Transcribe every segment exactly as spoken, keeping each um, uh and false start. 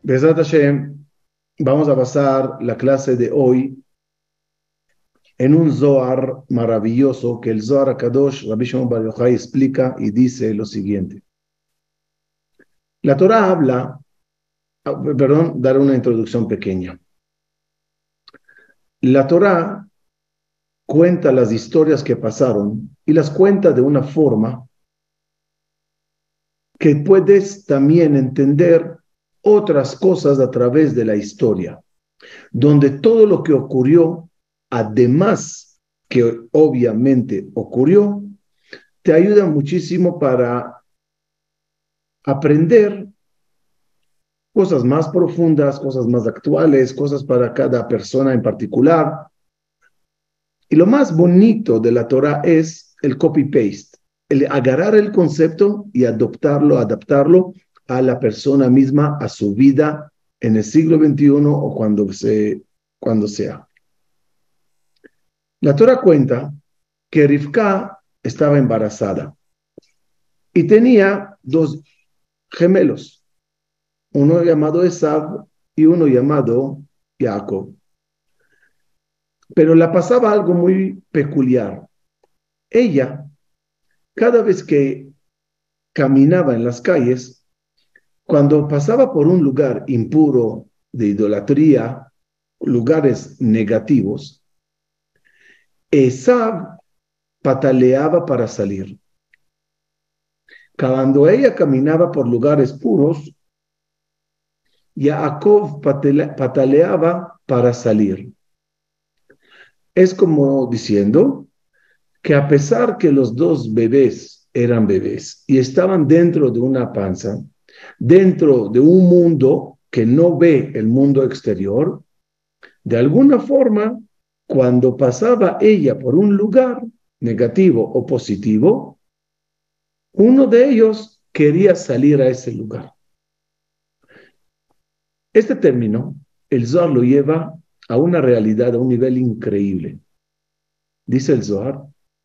Besat Hashem, vamos a basar la clase de hoy en un Zohar maravilloso que el Zohar HaKadosh, Rabbi Shimon Bar Yochai, explica y dice lo siguiente. La Torah habla, ah, perdón, dar una introducción pequeña. La Torah cuenta las historias que pasaron y las cuenta de una forma que puedes también entender otras cosas a través de la historia, donde todo lo que ocurrió, además que obviamente ocurrió, te ayuda muchísimo para aprender cosas más profundas, cosas más actuales, cosas para cada persona en particular. Y lo más bonito de la Torah es el copy-paste, el agarrar el concepto y adoptarlo, adaptarlo a la persona misma, a su vida en el siglo veintiuno o cuando, se, cuando sea. La Torah cuenta que Rivka estaba embarazada y tenía dos gemelos, uno llamado Esav y uno llamado Jacob. Pero la pasaba algo muy peculiar. Ella, cada vez que caminaba en las calles, cuando pasaba por un lugar impuro de idolatría, lugares negativos, Esav pataleaba para salir. Cuando ella caminaba por lugares puros, Jacob pataleaba para salir. Es como diciendo que a pesar que los dos bebés eran bebés y estaban dentro de una panza, dentro de un mundo que no ve el mundo exterior, de alguna forma, cuando pasaba ella por un lugar negativo o positivo, uno de ellos quería salir a ese lugar. Este término, el Zohar lo lleva a una realidad, a un nivel increíble. Dice el Zohar,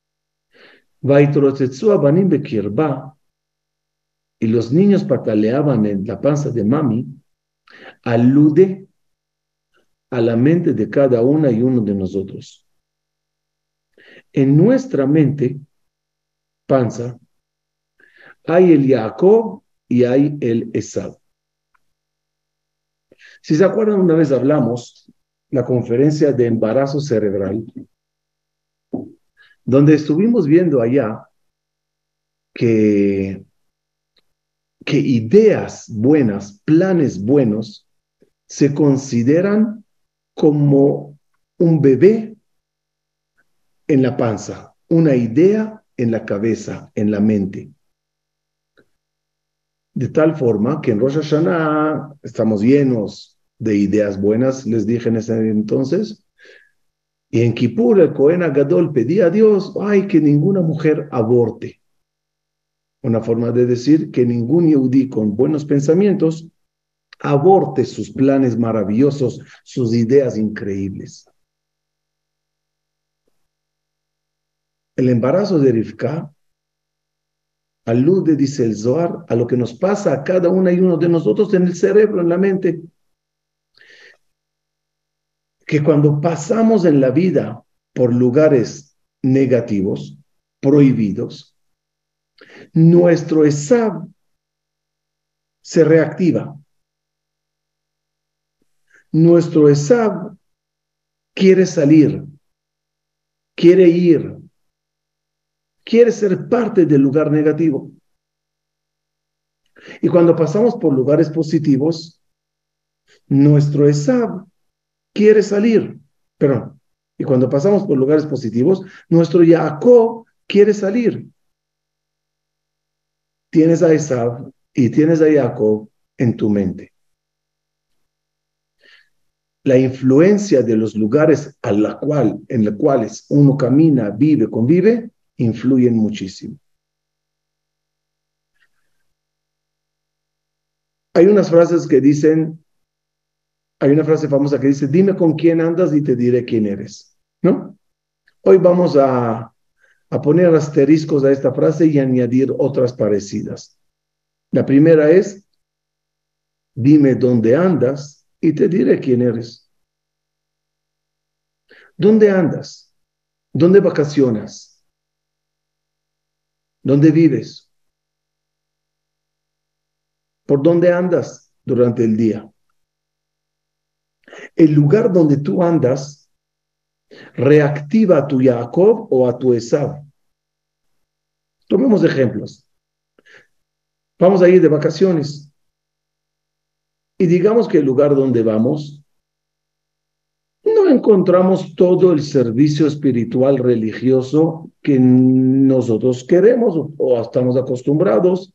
y los niños pataleaban en la panza de mami, alude a la mente de cada una y uno de nosotros. En nuestra mente, panza, hay el Jacob y hay el Esaú. Si se acuerdan, una vez hablamos la conferencia de embarazo cerebral, donde estuvimos viendo allá que, que ideas buenas, planes buenos, se consideran como un bebé en la panza, una idea en la cabeza, en la mente. De tal forma que en Rosh Hashanah estamos llenos de ideas buenas, les dije en ese entonces, y en Kippur el Cohen Agadol pedía a Dios, ay, que ninguna mujer aborte. Una forma de decir que ningún yehudí con buenos pensamientos aborte sus planes maravillosos, sus ideas increíbles. El embarazo de Rivka alude, dice el Zohar, a lo que nos pasa a cada una y uno de nosotros en el cerebro, en la mente. Que cuando pasamos en la vida por lugares negativos, prohibidos, nuestro Esav se reactiva. Nuestro Esav quiere salir, quiere ir, quiere ser parte del lugar negativo. Y cuando pasamos por lugares positivos, nuestro Esav quiere salir, perdón. Y cuando pasamos por lugares positivos, nuestro Jacob quiere salir. Tienes a Esav y tienes a Jacob en tu mente. La influencia de los lugares a la cual, en los cuales uno camina, vive, convive, influyen muchísimo. Hay unas frases que dicen, hay una frase famosa que dice, dime con quién andas y te diré quién eres, ¿no? Hoy vamos a, a poner asteriscos a esta frase y añadir otras parecidas. La primera es, Dime dónde andas y te diré quién eres. ¿Dónde andas? ¿Dónde vacacionas? ¿Dónde vives? ¿Por dónde andas durante el día? El lugar donde tú andas reactiva a tu Jacob o a tu Esav. Tomemos ejemplos. Vamos a ir de vacaciones y digamos que el lugar donde vamos no encontramos todo el servicio espiritual religioso que nosotros queremos o, o estamos acostumbrados.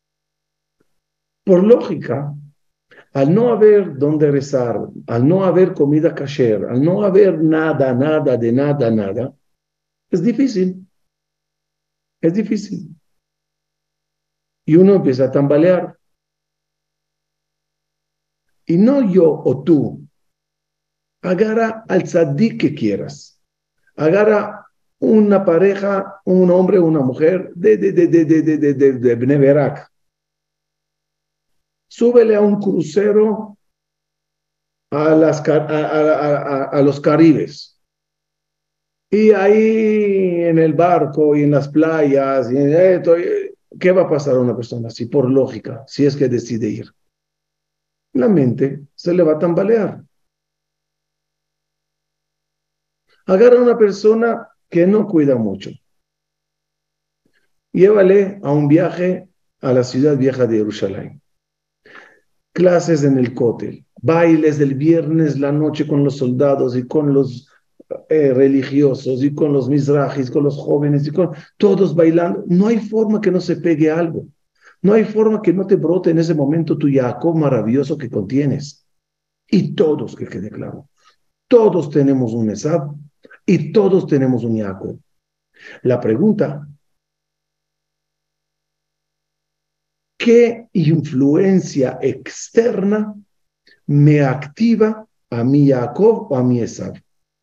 Por lógica, al no haber dónde rezar, al no haber comida kasher, al no haber nada, nada, de nada, nada, es difícil, es difícil. Y uno empieza a tambalear. Y no yo o tú, agarra al tzadik que quieras. Agarra una pareja, un hombre o una mujer de, de, de, de, de, de, de, de, de Bnei Berak. Súbele a un crucero a, las, a, a, a, a los Caribes. Y ahí en el barco y en las playas, y en esto, ¿qué va a pasar a una persona así? Por lógica, si es que decide ir. La mente se le va a tambalear. Agarra a una persona que no cuida mucho. Llévale a un viaje a la ciudad vieja de Jerusalén. Clases en el cótel, bailes del viernes la noche con los soldados y con los eh, religiosos y con los mizrahis, con los jóvenes y con todos bailando. No hay forma que no se pegue algo. No hay forma que no te brote en ese momento tu Jacob maravilloso que contienes. Y todos, que quede claro, todos tenemos un Esab y todos tenemos un Jacob. La pregunta, ¿qué influencia externa me activa a mi Jacob o a mi Esab?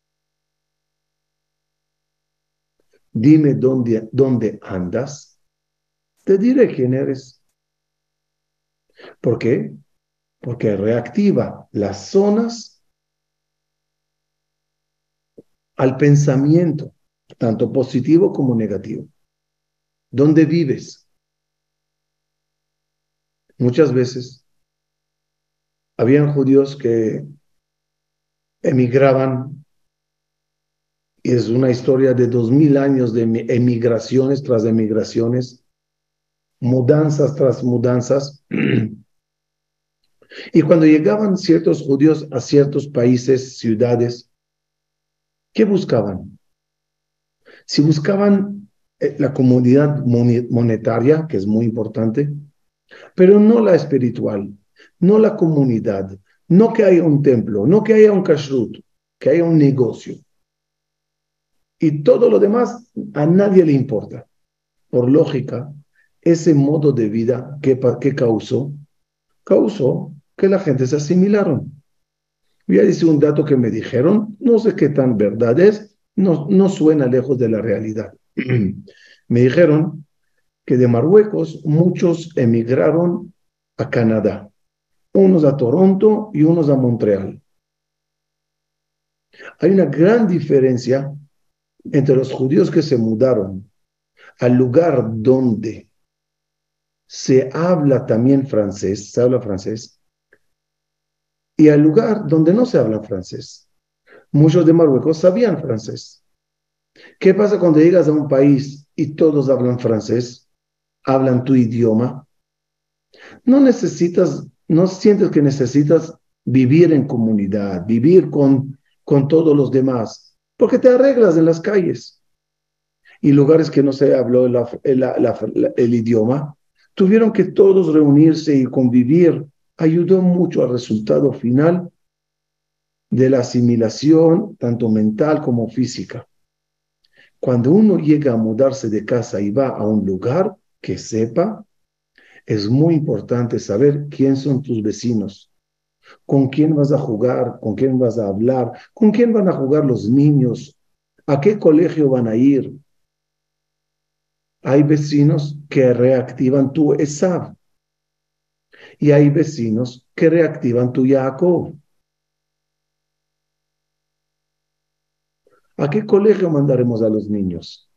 Dime dónde, dónde andas, te diré quién eres. ¿Por qué? Porque reactiva las zonas al pensamiento, tanto positivo como negativo. ¿Dónde vives? Muchas veces habían judíos que emigraban, y es una historia de dos mil años de emigraciones tras emigraciones, mudanzas tras mudanzas. Y cuando llegaban ciertos judíos a ciertos países, ciudades, ¿qué buscaban? Si buscaban eh, la comodidad monetaria, que es muy importante, pero no la espiritual, no la comunidad, no que haya un templo, no que haya un kashrut, que haya un negocio. Y todo lo demás a nadie le importa. Por lógica, ese modo de vida que, que causó, causó que la gente se asimilaron. Voy a decir un dato que me dijeron, no sé qué tan verdad es, no, no suena lejos de la realidad. Me dijeron que de Marruecos muchos emigraron a Canadá, unos a Toronto y unos a Montreal. Hay una gran diferencia entre los judíos que se mudaron al lugar donde se habla también francés, se habla francés, y al lugar donde no se habla francés. Muchos de Marruecos sabían francés. ¿Qué pasa cuando llegas a un país y todos hablan francés, hablan tu idioma? No necesitas, no sientes que necesitas vivir en comunidad, vivir con, con todos los demás, porque te arreglas en las calles. Y lugares que no se habló la, la, la, el idioma, tuvieron que todos reunirse y convivir. Ayudó mucho al resultado final de la asimilación, tanto mental como física. Cuando uno llega a mudarse de casa y va a un lugar, que sepa, es muy importante saber quién son tus vecinos, con quién vas a jugar, con quién vas a hablar, con quién van a jugar los niños, a qué colegio van a ir. Hay vecinos que reactivan tu Esav. y hay vecinos que reactivan tu Jacob. ¿A qué colegio mandaremos a los niños?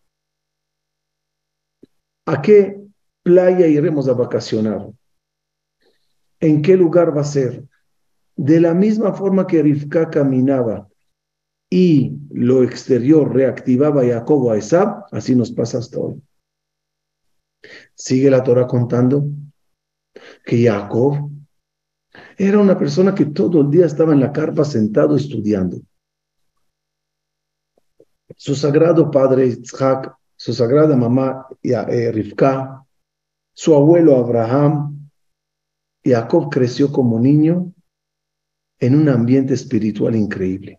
¿A qué playa iremos a vacacionar? ¿En qué lugar va a ser? De la misma forma que Rivka caminaba y lo exterior reactivaba a Jacob a Esab, así nos pasa hasta hoy. Sigue la Torah contando que Jacob era una persona que todo el día estaba en la carpa sentado estudiando. Su sagrado padre Isaac, su sagrada mamá eh, Rivka, su abuelo Abraham, Jacob creció como niño en un ambiente espiritual increíble.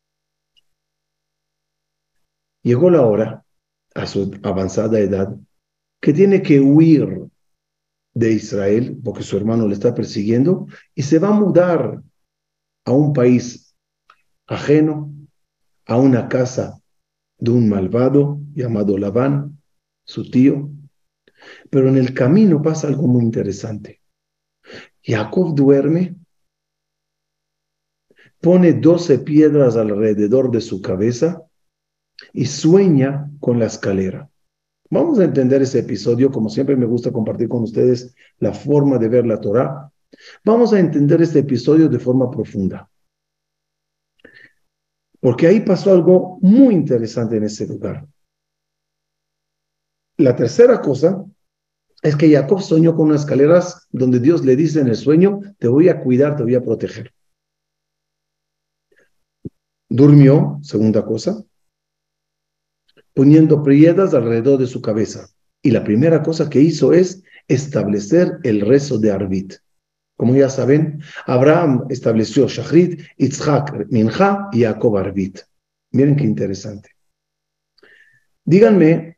Llegó la hora, a su avanzada edad, que tiene que huir de Israel, porque su hermano le está persiguiendo, y se va a mudar a un país ajeno, a una casa de un malvado llamado Labán, su tío. Pero en el camino pasa algo muy interesante. Jacob duerme, pone doce piedras alrededor de su cabeza y sueña con la escalera. Vamos a entender ese episodio, como siempre me gusta compartir con ustedes la forma de ver la Torá. Vamos a entender este episodio de forma profunda. Porque ahí pasó algo muy interesante en ese lugar. La tercera cosa es que Jacob soñó con unas escaleras donde Dios le dice en el sueño, te voy a cuidar, te voy a proteger. Durmió, segunda cosa, poniendo piedras alrededor de su cabeza. Y la primera cosa que hizo es establecer el rezo de Arbit. Como ya saben, Abraham estableció Shachrit, Yitzhak, Minja y Jacob Arbit. Miren qué interesante. Díganme,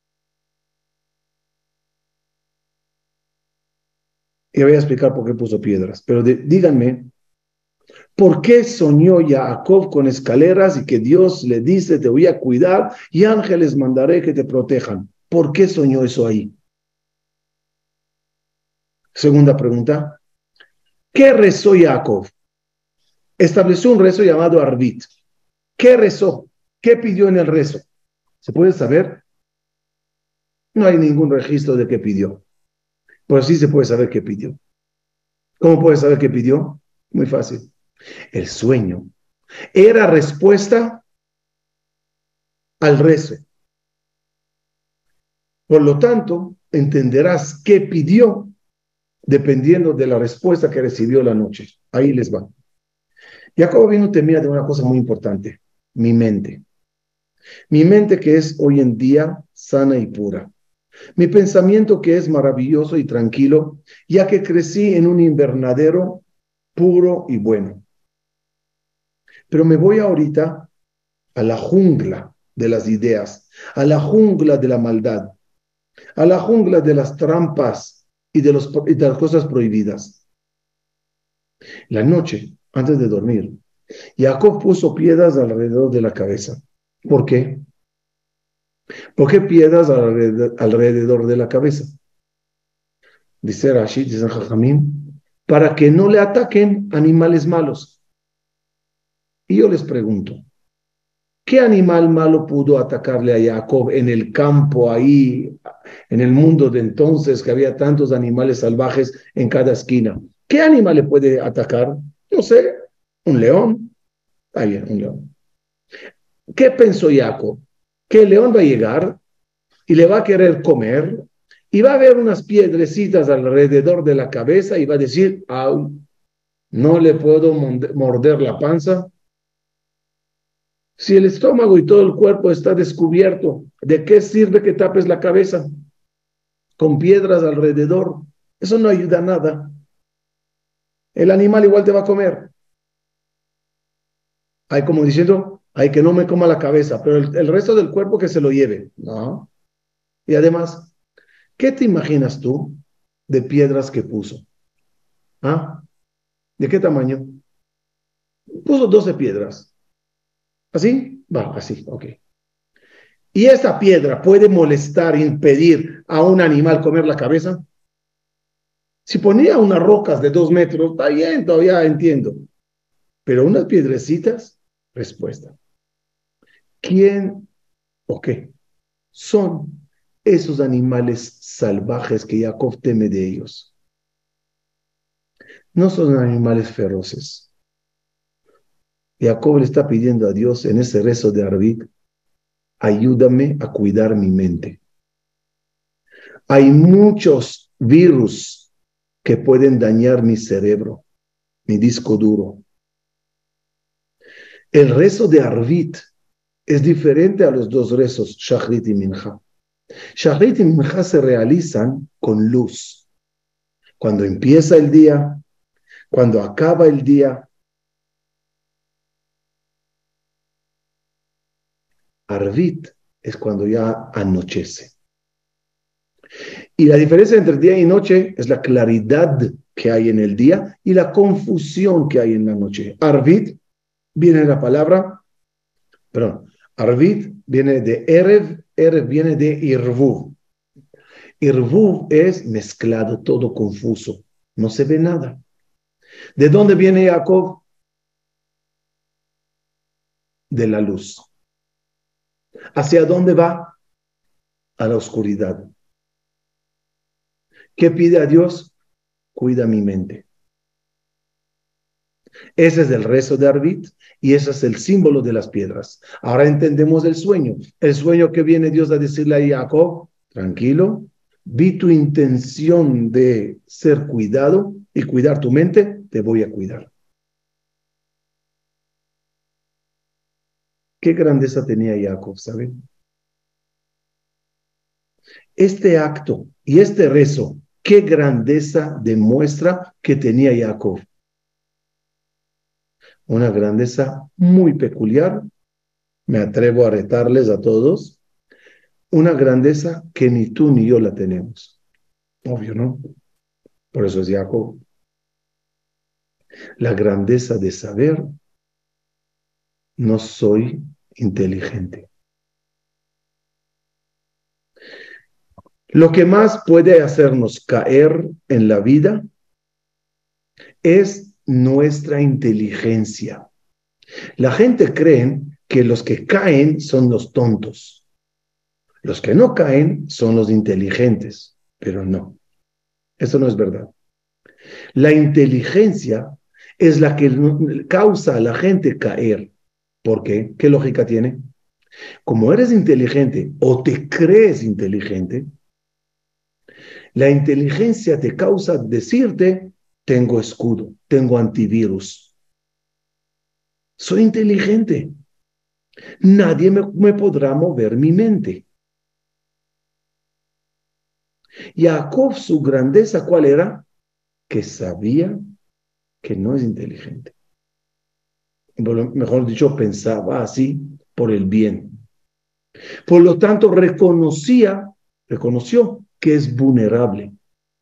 y voy a explicar por qué puso piedras, pero de, díganme, ¿por qué soñó Jacob con escaleras y que Dios le dice, te voy a cuidar y ángeles mandaré que te protejan? ¿Por qué soñó eso ahí? Segunda pregunta, ¿qué rezó Jacob? Estableció un rezo llamado Arbit. ¿Qué rezó? ¿Qué pidió en el rezo? ¿Se puede saber? No hay ningún registro de qué pidió, pero sí se puede saber qué pidió. ¿Cómo puede saber qué pidió? Muy fácil. El sueño era respuesta al rezo. Por lo tanto, entenderás qué pidió dependiendo de la respuesta que recibió la noche. Ahí les va. Jacob vino temía de una cosa muy importante, mi mente. Mi mente que es hoy en día sana y pura. Mi pensamiento que es maravilloso y tranquilo, ya que crecí en un invernadero puro y bueno. Pero me voy ahorita a la jungla de las ideas, a la jungla de la maldad, a la jungla de las trampas y de, los, y de las cosas prohibidas. La noche, antes de dormir, Jacob puso piedras alrededor de la cabeza. ¿Por qué? ¿Por qué piedras alrededor, alrededor de la cabeza? Dice Rashi, dice Jajamim, para que no le ataquen animales malos. Y yo les pregunto, ¿qué animal malo pudo atacarle a Jacob en el campo ahí, en el mundo de entonces, que había tantos animales salvajes en cada esquina? ¿Qué animal le puede atacar? No sé, un león. Está bien, un león. ¿Qué pensó Jacob? Que el león va a llegar y le va a querer comer y va a haber unas piedrecitas alrededor de la cabeza y va a decir, au, no le puedo morder la panza. Si el estómago y todo el cuerpo está descubierto, ¿de qué sirve que tapes la cabeza con piedras alrededor? Eso no ayuda a nada. El animal igual te va a comer. Hay como diciendo, hay que no me coma la cabeza, pero el, el resto del cuerpo que se lo lleve. No. Y además, ¿qué te imaginas tú de piedras que puso? ¿Ah? ¿De qué tamaño? Puso doce piedras. ¿Así? Va, así, ok. ¿Y esa piedra puede molestar, impedir a un animal comer la cabeza? Si ponía unas rocas de dos metros, está bien, todavía entiendo. Pero unas piedrecitas, respuesta. ¿Quién o qué son esos animales salvajes que Jacob teme de ellos? No son animales feroces. Jacob le está pidiendo a Dios en ese rezo de Arvit, ayúdame a cuidar mi mente. Hay muchos virus que pueden dañar mi cerebro, mi disco duro. El rezo de Arvit es diferente a los dos rezos, Shachrit y Minja. Shachrit y Minja se realizan con luz. Cuando empieza el día, cuando acaba el día. Arvit es cuando ya anochece. Y la diferencia entre día y noche es la claridad que hay en el día y la confusión que hay en la noche. Arvit viene de la palabra, perdón, Arvit viene de Erev, Erev viene de Irvuv. Irvuv es mezclado, todo confuso, no se ve nada. ¿De dónde viene Jacob? De la luz. ¿Hacia dónde va? A la oscuridad. ¿Qué pide a Dios? Cuida mi mente. Ese es el rezo de Arvit y ese es el símbolo de las piedras. Ahora entendemos el sueño. El sueño que viene Dios a decirle a Jacob, tranquilo, vi tu intención de ser cuidado y cuidar tu mente, te voy a cuidar. Qué grandeza tenía Jacob, ¿saben? Este acto y este rezo, qué grandeza demuestra que tenía Jacob. Una grandeza muy peculiar, me atrevo a retarles a todos, una grandeza que ni tú ni yo la tenemos. Obvio, ¿no? Por eso es Jacob. La grandeza de saber, no soy inteligente. Lo que más puede hacernos caer en la vida es nuestra inteligencia. La gente cree que los que caen son los tontos. Los que no caen son los inteligentes, pero no. Eso no es verdad. La inteligencia es la que causa a la gente caer. ¿Por qué? ¿Qué lógica tiene? Como eres inteligente o te crees inteligente, la inteligencia te causa decirte, tengo escudo, tengo antivirus. Soy inteligente. Nadie me, me podrá mover mi mente. Jacob, su grandeza, ¿cuál era? Que sabía que no es inteligente. Mejor dicho, pensaba así por el bien. Por lo tanto, reconocía, reconoció que es vulnerable.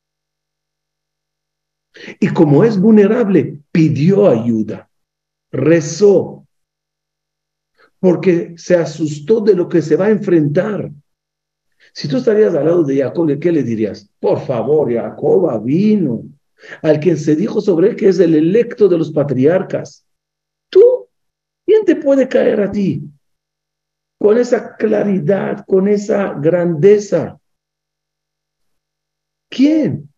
Y como es vulnerable, pidió ayuda, rezó, porque se asustó de lo que se va a enfrentar. Si tú estarías al lado de Jacob, ¿qué le dirías? Por favor, Jacob vino, al quien se dijo sobre él que es el electo de los patriarcas. ¿Tú? ¿Quién te puede caer a ti? Con esa claridad, con esa grandeza. ¿Quién?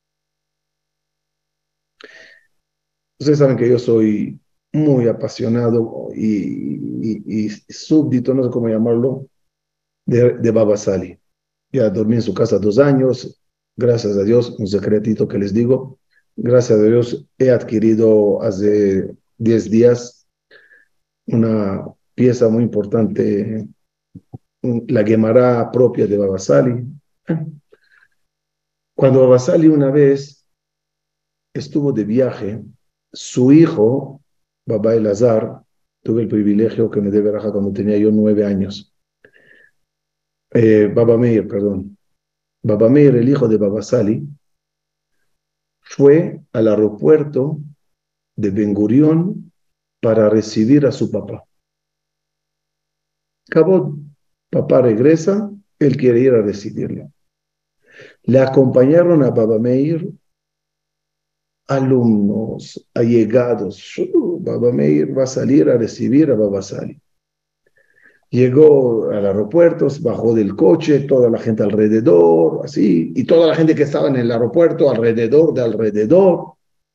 Ustedes saben que yo soy muy apasionado y, y, y súbdito, no sé cómo llamarlo, de, de Baba Sali. Ya dormí en su casa dos años, gracias a Dios, un secretito que les digo, gracias a Dios he adquirido hace diez días una pieza muy importante, la Gemara propia de Baba Sali. Cuando Baba Sali una vez estuvo de viaje, su hijo, Baba Elazar, tuve el privilegio que me dé veraja cuando tenía yo nueve años. Eh, Baba Meir, perdón. Baba Meir, el hijo de Baba Sali, fue al aeropuerto de Ben Gurión para recibir a su papá. Acabó, papá regresa, él quiere ir a recibirlo. Le acompañaron a Baba Meir alumnos, allegados. Shu, Baba Meir va a salir a recibir a Baba Sali. Llegó al aeropuerto, bajó del coche, toda la gente alrededor, así, y toda la gente que estaba en el aeropuerto alrededor de alrededor.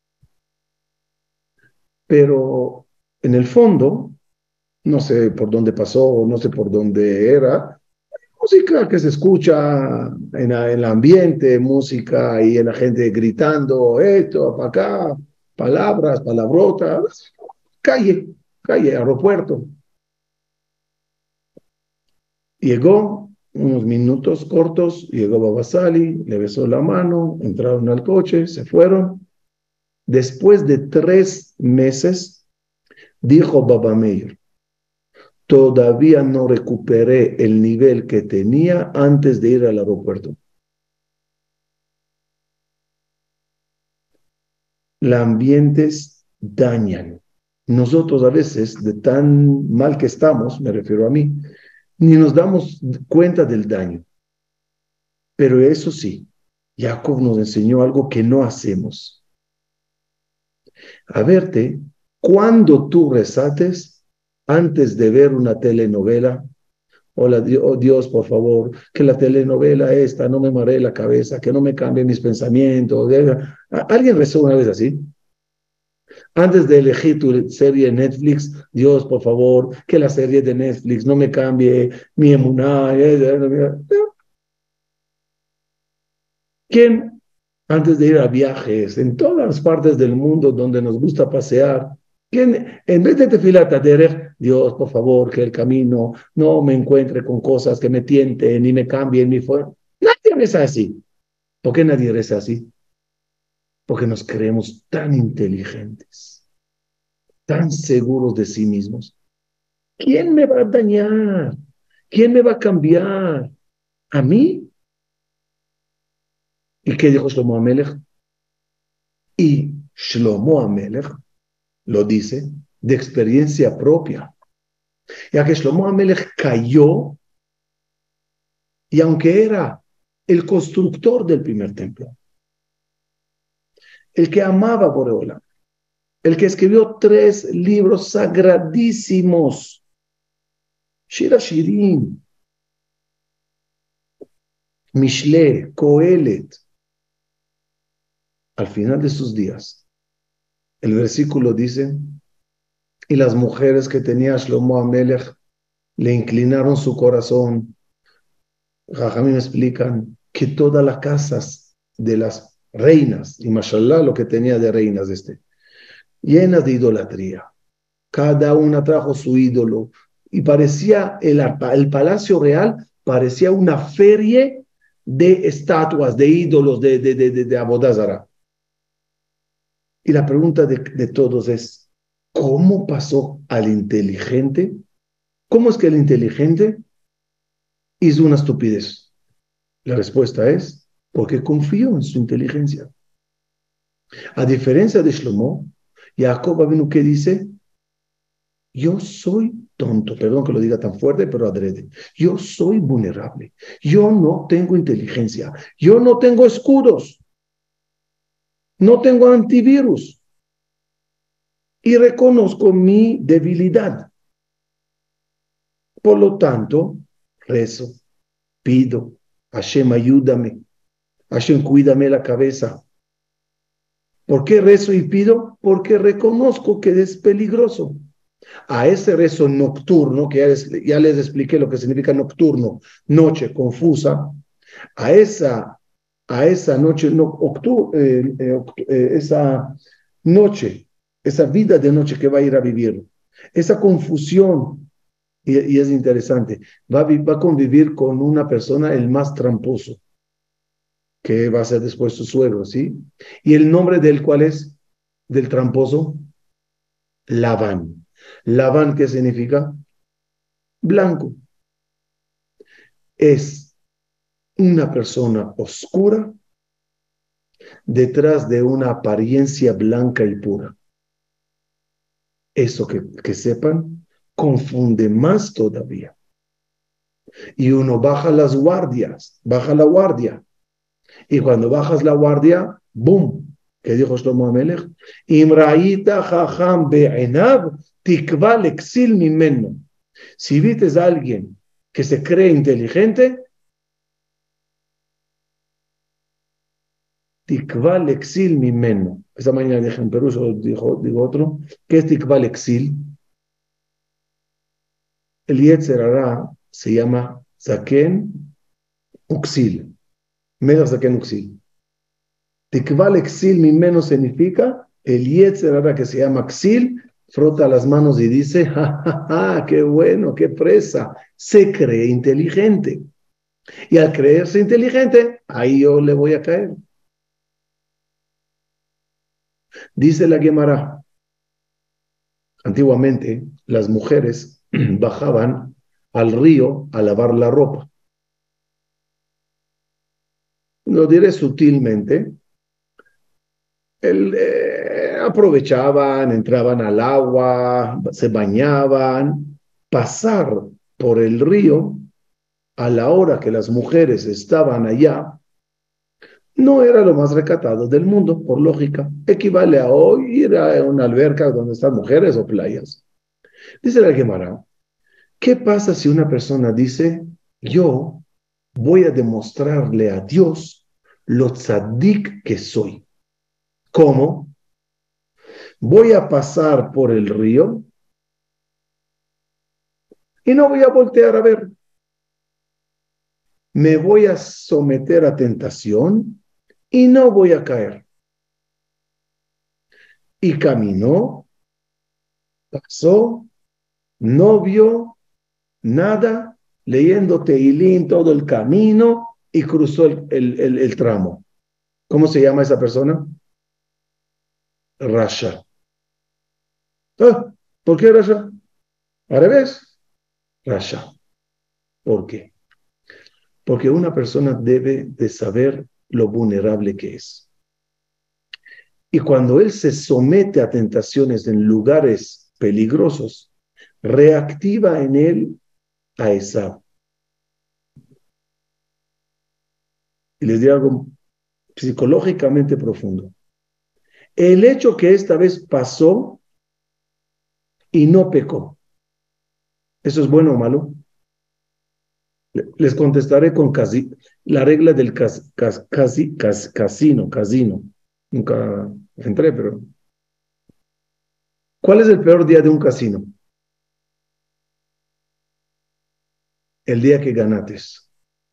Pero en el fondo, no sé por dónde pasó, no sé por dónde era, música que se escucha en, la- en el ambiente, música y en la gente gritando, esto, para acá, palabras, palabrotas, calle, calle, aeropuerto. Llegó unos minutos cortos, llegó Babasali, le besó la mano, entraron al coche, se fueron. Después de tres meses, dijo Baba Meir, todavía no recuperé el nivel que tenía antes de ir al aeropuerto. Los ambientes dañan. Nosotros a veces, de tan mal que estamos, me refiero a mí, ni nos damos cuenta del daño. Pero eso sí, Jacob nos enseñó algo que no hacemos. A verte, cuando tú rezates, antes de ver una telenovela, hola, oh Dios, por favor, que la telenovela esta no me maree la cabeza, que no me cambie mis pensamientos. ¿Alguien rezó una vez así? Antes de elegir tu serie en Netflix, Dios, por favor, que la serie de Netflix no me cambie mi emuná. ¿Quién, antes de ir a viajes en todas las partes del mundo donde nos gusta pasear, quién, en vez de tefilat derech, Dios, por favor, que el camino no me encuentre con cosas que me tienten ni me cambien mi forma? Nadie reza así. ¿Por qué nadie reza así? Porque nos creemos tan inteligentes, tan seguros de sí mismos. ¿Quién me va a dañar? ¿Quién me va a cambiar? ¿A mí? ¿Y qué dijo Shlomo Amelech? Y Shlomo Amelech lo dice de experiencia propia, ya que Shlomo Amelech cayó y aunque era el constructor del primer templo, el que amaba Boreola, el que escribió tres libros sagradísimos, Shira Shirim, Mishle, Kohelet, al final de sus días, el versículo dice, y las mujeres que tenía Shlomo Amelech le inclinaron su corazón. Jajamí me explican que todas las casas de las reinas, y mashallah lo que tenía de reinas este, llenas de idolatría. Cada una trajo su ídolo y parecía, el, el palacio real parecía una feria de estatuas, de ídolos, de, de, de, de, de Abodazara. Y la pregunta de, de todos es, ¿cómo pasó al inteligente? ¿Cómo es que el inteligente hizo una estupidez? La respuesta es, porque confío en su inteligencia. A diferencia de Shlomo, Jacob Avinu que dice, yo soy tonto, perdón que lo diga tan fuerte, pero adrede. Yo soy vulnerable. Yo no tengo inteligencia. Yo no tengo escudos. No tengo antivirus. Y reconozco mi debilidad. Por lo tanto, rezo, pido, Hashem, ayúdame. Hashem, cuídame la cabeza. ¿Por qué rezo y pido? Porque reconozco que es peligroso. A ese rezo nocturno, que ya les, ya les expliqué lo que significa nocturno, noche confusa, a esa, a esa noche, no, octu, eh, eh, eh, esa noche, esa vida de noche que va a ir a vivir, esa confusión, y, y es interesante, va a, va a convivir con una persona el más tramposo, que va a ser después su suegro, ¿sí? ¿Y el nombre del cual es? Del tramposo, Labán. Labán, ¿qué significa? Blanco. Es una persona oscura detrás de una apariencia blanca y pura. Eso que, que sepan, confunde más todavía. Y uno baja las guardias, baja la guardia. Y cuando bajas la guardia, ¡boom! ¿Qué dijo Shlomo Amelech? Imraita jajam be'enav tikva lexil mimeno. Si vistes a alguien que se cree inteligente, tikva lexil mimeno. Esta mañana dije en Perú, dijo, digo otro, ¿qué es tikva lexil? El Yetzer Hara se llama Zaken Uxil. Menos Zaken Uxil. Tikva lexil mimeno significa el Yetzer Hara que se llama Xil, frota las manos y dice, ja, ja, ja, qué bueno, qué presa, se cree inteligente. Y al creerse inteligente, ahí yo le voy a caer. Dice la Gemara, antiguamente las mujeres bajaban al río a lavar la ropa. Lo diré sutilmente, el, eh, aprovechaban, entraban al agua, se bañaban, pasar por el río a la hora que las mujeres estaban allá, no era lo más recatado del mundo, por lógica. Equivale a hoy ir a una alberca donde están mujeres o playas. Dice la Gemara, ¿qué pasa si una persona dice, yo voy a demostrarle a Dios lo tzadik que soy? ¿Cómo? Voy a pasar por el río y no voy a voltear a ver. Me voy a someter a tentación y no voy a caer. Y caminó, pasó, no vio nada, leyendo Teilín todo el camino y cruzó el, el, el, el tramo. ¿Cómo se llama esa persona? Rasha. Ah, ¿por qué Rasha? Al revés, Rasha. ¿Por qué? Porque una persona debe de saber lo vulnerable que es. Y cuando él se somete a tentaciones en lugares peligrosos, reactiva en él a Esab. Y les digo algo psicológicamente profundo. El hecho que esta vez pasó y no pecó, ¿eso es bueno o malo? Les contestaré con casi, la regla del cas, cas, casi, cas, casino, casino. Nunca entré, pero... ¿Cuál es el peor día de un casino? El día que ganates.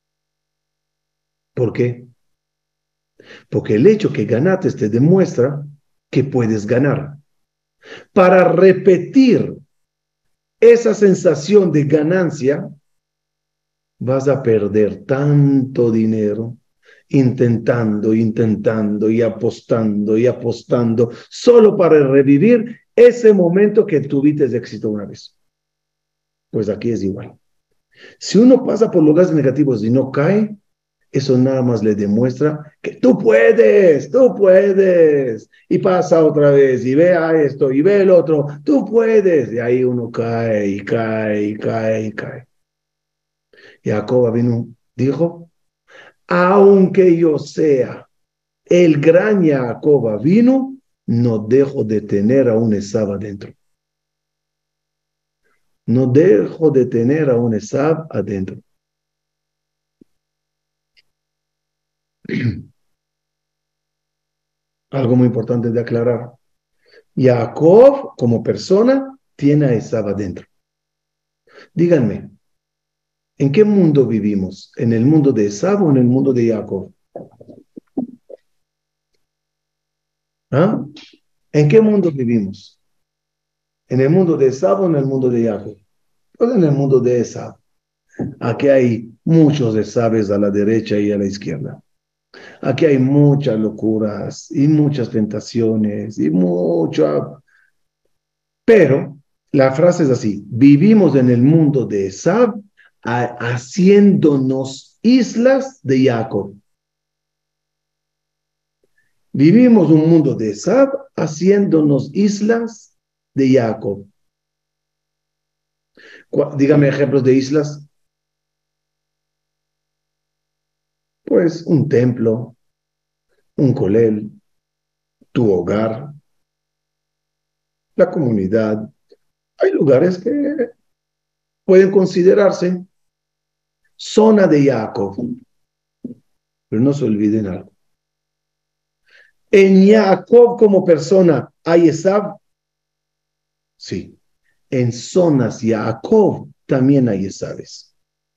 ¿Por qué? Porque el hecho que ganates te demuestra que puedes ganar. Para repetir esa sensación de ganancia, vas a perder tanto dinero intentando, intentando y apostando y apostando solo para revivir ese momento que tuviste de éxito una vez. Pues aquí es igual. Si uno pasa por lugares negativos y no cae, eso nada más le demuestra que tú puedes, tú puedes. Y pasa otra vez y vea esto y ve el otro, tú puedes. Y ahí uno cae y cae y cae y cae. Jacob vino, dijo, aunque yo sea el gran Jacob vino, no dejo de tener a un Esab adentro. No dejo de tener a un Esab adentro. Algo muy importante de aclarar. Jacob, como persona, tiene a Esab adentro. Díganme, ¿en qué mundo vivimos? ¿En el mundo de Esab o en el mundo de Jacob? ¿Ah? ¿En qué mundo vivimos? ¿En el mundo de Esab o en el mundo de Jacob? Pues en el mundo de Esab. Aquí hay muchos Esabes a la derecha y a la izquierda. Aquí hay muchas locuras y muchas tentaciones y mucha... Pero la frase es así, vivimos en el mundo de Esab haciéndonos islas de Jacob. Vivimos un mundo de Esab haciéndonos islas de Jacob. Dígame ejemplos de islas. Pues un templo, un colel, tu hogar, la comunidad. Hay lugares que pueden considerarse zona de Jacob, pero no se olviden algo. En Jacob como persona, ¿hay Esab? Sí. En zonas Jacob también hay Esabes.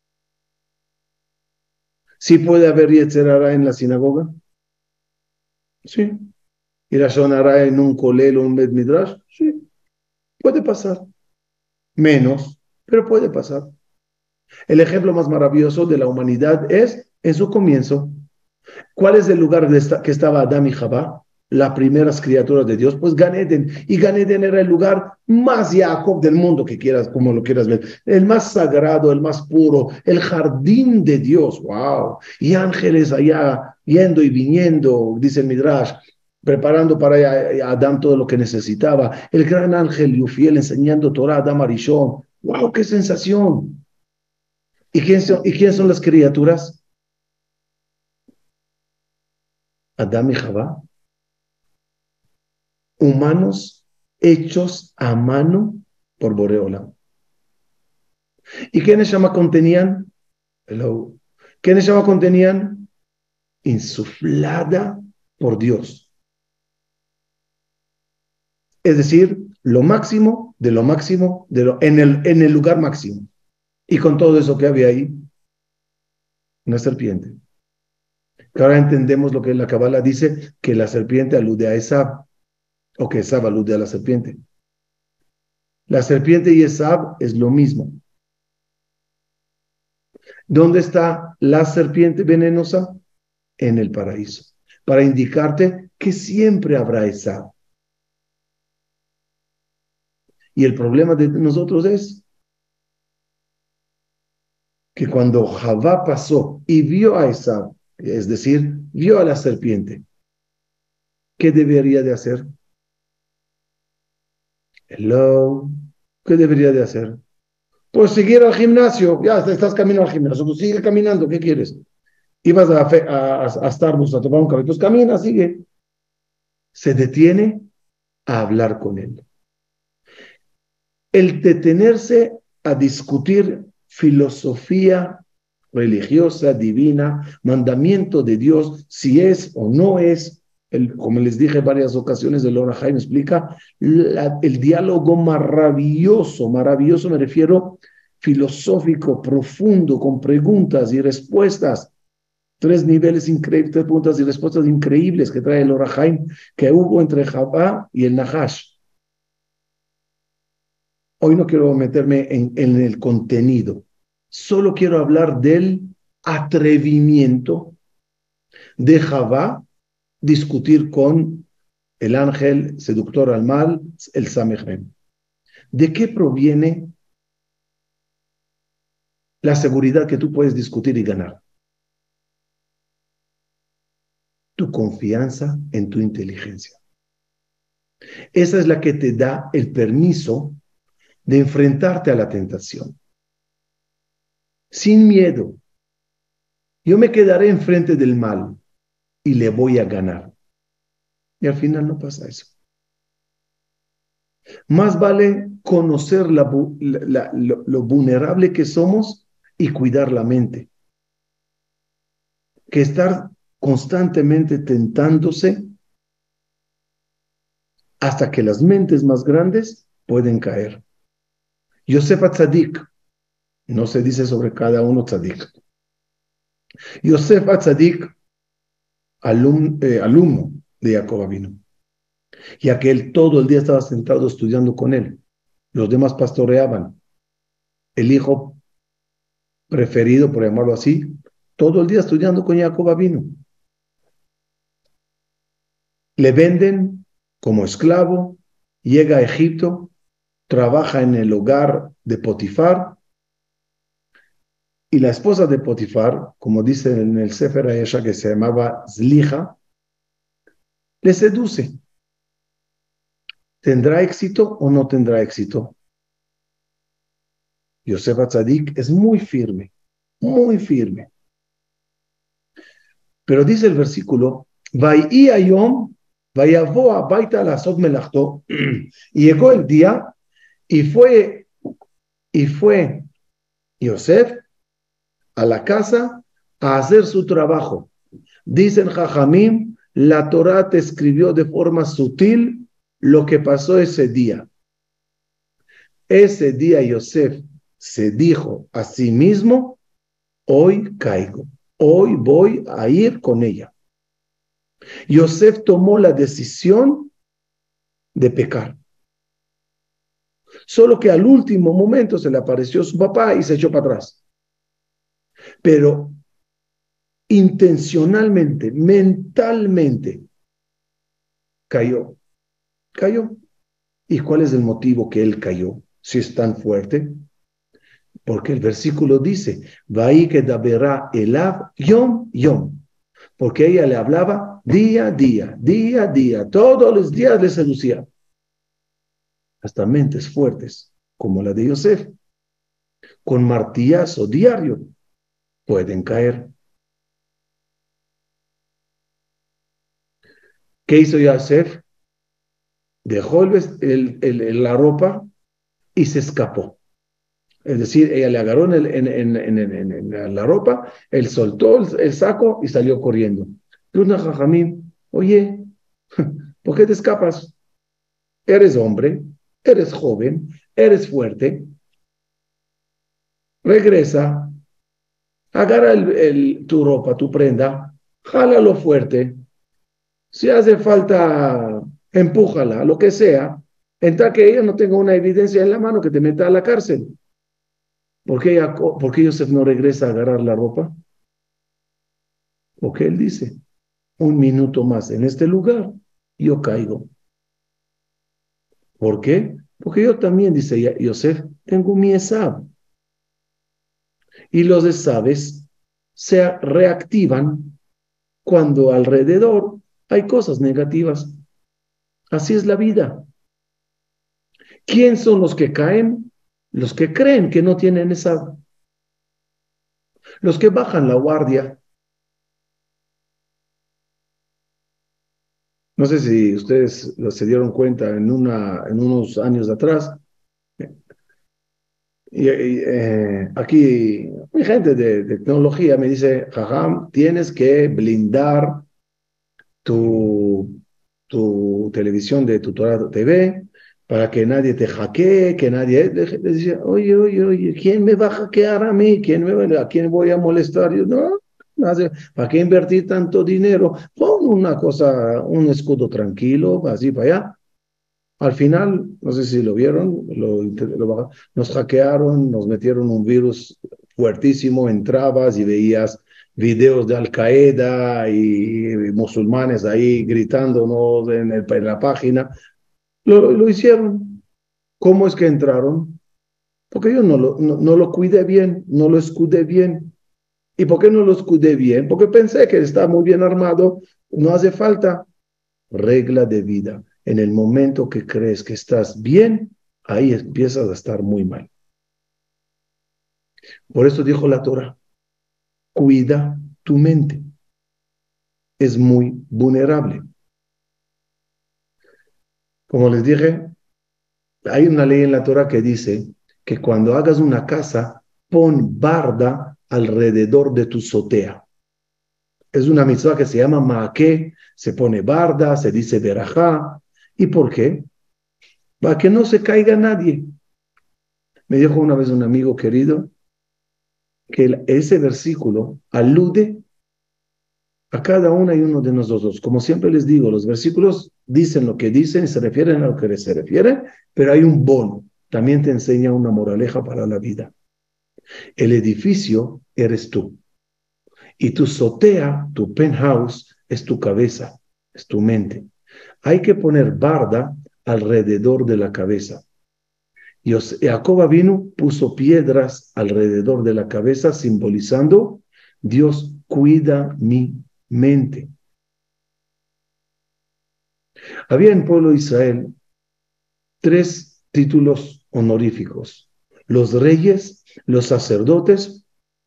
¿Sí puede haber Yetzer Hara en la sinagoga? Sí. ¿Y la Shon Hara en un kolel o un Bet Midrash? Sí. Puede pasar. Menos, pero puede pasar. El ejemplo más maravilloso de la humanidad es en su comienzo. ¿Cuál es el lugar de esta, que estaba Adán y Jabá? Las primeras criaturas de Dios, pues Gan Eden. Y Gan Eden era el lugar más Jacob del mundo, que quieras, como lo quieras ver. El más sagrado, el más puro, el jardín de Dios. ¡Wow! Y ángeles allá yendo y viniendo, dice el Midrash, preparando para Adán todo lo que necesitaba. El gran ángel Yufiel enseñando Torah a Adán Arishon. ¡Wow! ¡Qué sensación! ¿Y quién son, ¿y quién son las criaturas? Adán y Jabá. Humanos hechos a mano por Boreola. ¿Y qué Neshama contenían? Hello. ¿Qué Neshama contenían? Insuflada por Dios. Es decir, lo máximo de lo máximo de lo, en, el, en el lugar máximo. Y con todo eso que había ahí, una serpiente. Que ahora entendemos lo que la Kabbalah dice, que la serpiente alude a Esab, o que Esab alude a la serpiente. La serpiente y Esab es lo mismo. ¿Dónde está la serpiente venenosa? En el paraíso, para indicarte que siempre habrá Esab. Y el problema de nosotros es que cuando Javá pasó y vio a Esab, es decir, vio a la serpiente, ¿qué debería de hacer? Hello, ¿qué debería de hacer? Pues seguir al gimnasio, ya estás caminando al gimnasio, pues sigue caminando, ¿qué quieres? Ibas a, a, a Starbucks a tomar un café, pues camina, sigue. Se detiene a hablar con él. El detenerse a discutir filosofía religiosa, divina, mandamiento de Dios, si es o no es, el, como les dije en varias ocasiones, el Or HaChaim explica, la, el diálogo maravilloso, maravilloso me refiero, filosófico, profundo, con preguntas y respuestas, tres niveles increíbles, tres preguntas y respuestas increíbles que trae el Or HaChaim, que hubo entre Javá y el Nahash. Hoy no quiero meterme en, en el contenido, solo quiero hablar del atrevimiento de Javá discutir con el ángel seductor al mal, el Samechem. ¿De qué proviene la seguridad que tú puedes discutir y ganar? Tu confianza en tu inteligencia. Esa es la que te da el permiso de enfrentarte a la tentación. Sin miedo. Yo me quedaré enfrente del mal y le voy a ganar. Y al final no pasa eso. Más vale conocer la, la, lo, lo vulnerable que somos y cuidar la mente, que estar constantemente tentándose hasta que las mentes más grandes pueden caer. Yosef Atzadik, no se dice sobre cada uno Tzadik. Yosef Atzadik, alum, eh, alumno de Jacob Avinu, ya que él todo el día estaba sentado estudiando con él. Los demás pastoreaban. El hijo preferido, por llamarlo así, todo el día estudiando con Jacob Avinu. Le venden como esclavo, llega a Egipto, trabaja en el hogar de Potifar, y la esposa de Potifar, como dice en el Sefer Hayesha, que se llamaba Zlija, le seduce. ¿Tendrá éxito o no tendrá éxito? Yosef Atzadik es muy firme, muy firme. Pero dice el versículo, Vayí Ayom Vayavo a Baita la Sot Melachto, y llegó el día, y fue, y fue Yosef a la casa a hacer su trabajo. Dicen Jajamim, la Torah te escribió de forma sutil lo que pasó ese día. Ese día Yosef se dijo a sí mismo, hoy caigo, hoy voy a ir con ella. Yosef tomó la decisión de pecar. Solo que al último momento se le apareció su papá y se echó para atrás. Pero intencionalmente, mentalmente, cayó. Cayó. ¿Y cuál es el motivo que él cayó? Si es tan fuerte. Porque el versículo dice, Vai que daberá elav yom yom. Porque ella le hablaba día a día, día a día, todos los días le seducía. Hasta mentes fuertes, como la de Yosef, con martillazo diario, pueden caer. ¿Qué hizo Yosef? Dejó el, el, el, la ropa y se escapó. Es decir, ella le agarró en, el, en, en, en, en, en la ropa, él soltó el, el saco y salió corriendo. Luna Jajamín, oye, ¿por qué te escapas? Eres hombre, eres joven, eres fuerte. Regresa, agarra el, el, tu ropa, tu prenda, jálalo fuerte. Si hace falta, empújala, lo que sea, en tal que ella no tenga una evidencia en la mano que te meta a la cárcel. ¿Por qué, ella, ¿Por qué Yosef no regresa a agarrar la ropa? Porque él dice, un minuto más en este lugar, yo caigo. ¿Por qué? Porque yo también, dice Yosef, tengo mi Esab. Y los Esabes se reactivan cuando alrededor hay cosas negativas. Así es la vida. ¿Quién son los que caen? Los que creen que no tienen Esab. Los que bajan la guardia. No sé si ustedes se dieron cuenta en, una, en unos años atrás. Y, y eh, aquí mi gente de, de tecnología me dice, Jajam, tienes que blindar tu, tu televisión de tu Torah T V para que nadie te hackee, que nadie... Le decía, oye, oye, oye, ¿quién me va a hackear a mí? ¿Quién me, ¿A quién voy a molestar? Yo, no, ¿para qué invertir tanto dinero? Pon una cosa, un escudo tranquilo, así para allá. Al final, no sé si lo vieron, lo, lo, nos hackearon, nos metieron un virus fuertísimo, entrabas y veías videos de Al Qaeda y, y musulmanes ahí gritándonos en, el, en la página. Lo, lo hicieron. ¿Cómo es que entraron? Porque yo no lo, no, no lo cuidé bien, no lo escudé bien. ¿Y por qué no lo escudé bien? Porque pensé que está muy bien armado, no hace falta. Regla de vida. En el momento que crees que estás bien, ahí empiezas a estar muy mal. Por eso dijo la Torah, cuida tu mente. Es muy vulnerable. Como les dije, hay una ley en la Torah que dice que cuando hagas una casa, pon barda alrededor de tu azotea. Es una mitzvah que se llama ma'ake, se pone barda, se dice verajá. ¿Y por qué? Para que no se caiga nadie. Me dijo una vez un amigo querido que ese versículo alude a cada uno y uno de nosotros. Como siempre les digo, los versículos dicen lo que dicen y se refieren a lo que se refiere, pero hay un bono. También te enseña una moraleja para la vida. El edificio eres tú. Y tu azotea, tu penthouse, es tu cabeza, es tu mente. Hay que poner barda alrededor de la cabeza. Y Jacob vino, puso piedras alrededor de la cabeza, simbolizando, Dios cuida mi mente. Había en el pueblo de Israel tres títulos honoríficos: los reyes, los sacerdotes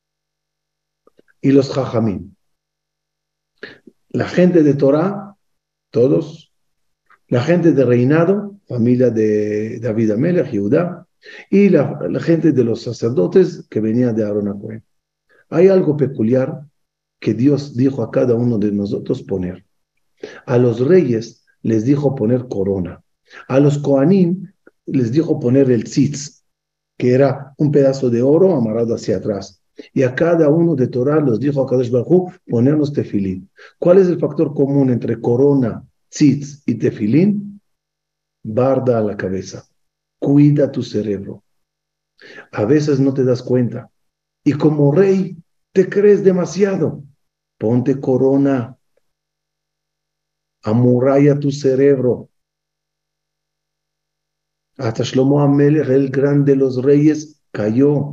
y los jajamín. La gente de Torah, todos La gente de reinado, familia de David Amelech, Judá, y la, la gente de los sacerdotes que venía de Aarón a Cohen. Hay algo peculiar que Dios dijo a cada uno de nosotros poner. A los reyes les dijo poner corona. A los Kohanim les dijo poner el tzitz, que era un pedazo de oro amarrado hacia atrás. Y a cada uno de Torah los dijo a Kadosh Baruj Hu ponernos tefilín. ¿Cuál es el factor común entre corona, tzitz y tefilín? Barda a la cabeza. Cuida tu cerebro. A veces no te das cuenta. Y como rey te crees demasiado. Ponte corona. Amurraya tu cerebro. Hasta Shlomo Amelech, el gran de los reyes, cayó.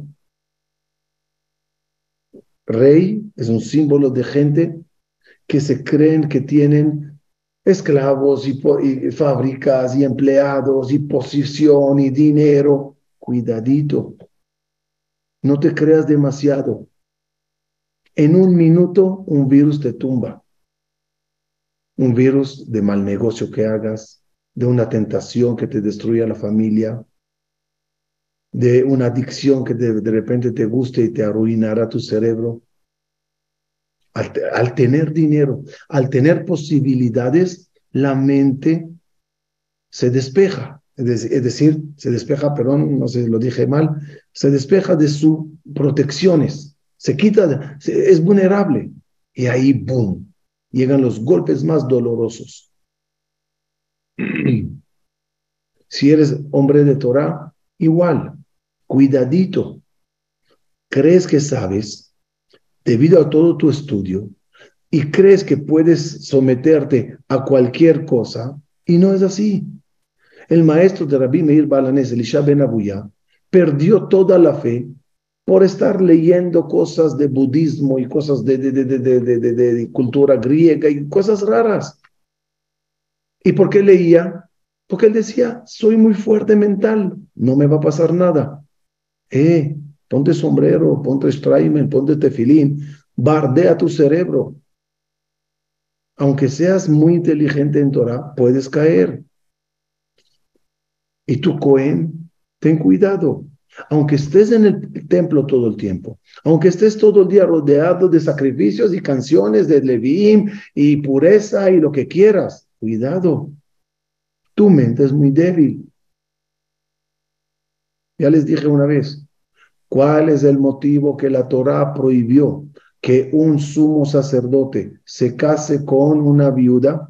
Rey es un símbolo de gente que se creen que tienen esclavos y, y fábricas y empleados y posición y dinero. Cuidadito. No te creas demasiado. En un minuto un virus te tumba. Un virus de mal negocio que hagas, de una tentación que te destruya la familia, de una adicción que de, de repente te guste y te arruinará tu cerebro. Al, al tener dinero, al tener posibilidades, la mente se despeja. Es decir, es decir, se despeja, perdón, no sé si lo dije mal, se despeja de sus protecciones, se quita, se, es vulnerable. Y ahí, boom, llegan los golpes más dolorosos. Si eres hombre de Torah, igual, cuidadito. Crees que sabes, debido a todo tu estudio, y crees que puedes someterte a cualquier cosa, y no es así. El maestro de Rabbi Meir Baal HaNes, Elisha ben Abuya, perdió toda la fe por estar leyendo cosas de budismo y cosas de, de, de, de, de, de, de, de cultura griega y cosas raras. ¿Y por qué leía? Porque él decía, soy muy fuerte mental, no me va a pasar nada. Eh, ponte sombrero, ponte straimen, ponte tefilín, bardea tu cerebro. Aunque seas muy inteligente en Torah, puedes caer. Y tú, Cohen, ten cuidado. Aunque estés en el templo todo el tiempo, aunque estés todo el día rodeado de sacrificios y canciones de Leviim y pureza y lo que quieras, cuidado. Tu mente es muy débil. Ya les dije una vez, ¿cuál es el motivo que la Torá prohibió que un sumo sacerdote se case con una viuda?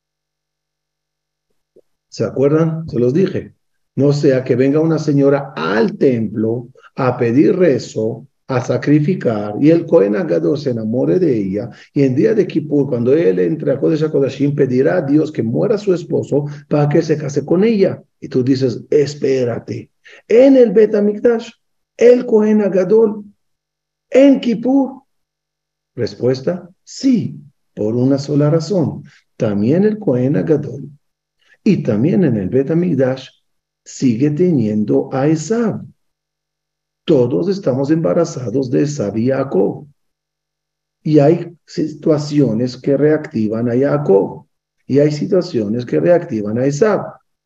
¿Se acuerdan? Se los dije. No sea que venga una señora al templo a pedir rezo, a sacrificar, y el Cohen Agador se enamore de ella, y en día de Kippur, cuando él entre a Kodesh HaKodashim, pedirá a Dios que muera su esposo para que se case con ella. Y tú dices, espérate, en el Bet HaMikdash, el Cohen Agador, en Kippur. Respuesta, sí, por una sola razón. También el Cohen Agador y también en el Bet HaMikdash sigue teniendo a Esav. Todos estamos embarazados de Esav y Jacob. Y hay situaciones que reactivan a Jacob. Y hay situaciones que reactivan a Esav.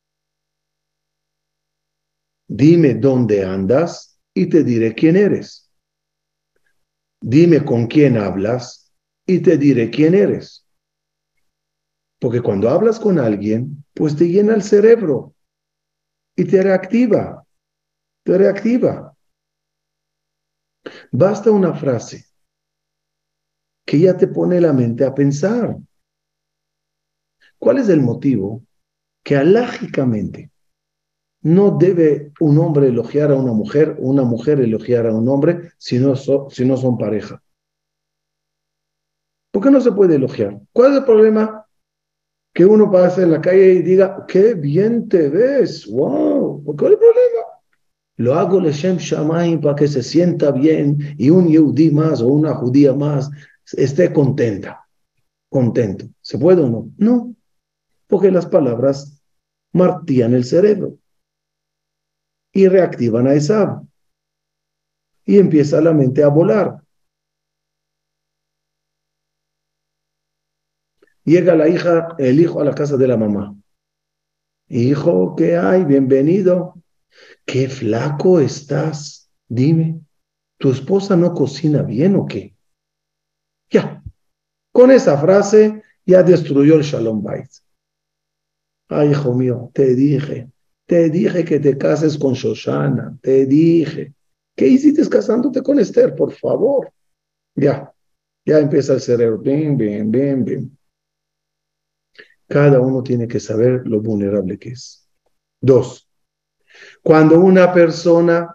Dime dónde andas y te diré quién eres. Dime con quién hablas y te diré quién eres. Porque cuando hablas con alguien, pues te llena el cerebro y te reactiva. Te reactiva. Basta una frase que ya te pone la mente a pensar. ¿Cuál es el motivo que alágicamente no debe un hombre elogiar a una mujer o una mujer elogiar a un hombre si no, so, si no son pareja? ¿Por qué no se puede elogiar? ¿Cuál es el problema? Que uno pase en la calle y diga, qué bien te ves, wow, ¿cuál es el problema? Lo hago leshem shamayim para que se sienta bien y un yehudí más o una judía más esté contenta, contento. ¿Se puede o no? No, porque las palabras martillan el cerebro y reactivan a esa y empieza la mente a volar. Llega la hija, el hijo a la casa de la mamá Hijo, ¿qué hay? Bienvenido. ¿Qué flaco estás? Dime, ¿tu esposa no cocina bien o qué? Ya, con esa frase ya destruyó el Shalom Bait. Ay, hijo mío, te dije, te dije que te cases con Shoshana, te dije. ¿Qué hiciste casándote con Esther, por favor? Ya, ya empieza el cerebro. Bien, bien, bien, bien. Cada uno tiene que saber lo vulnerable que es. Dos, cuando una persona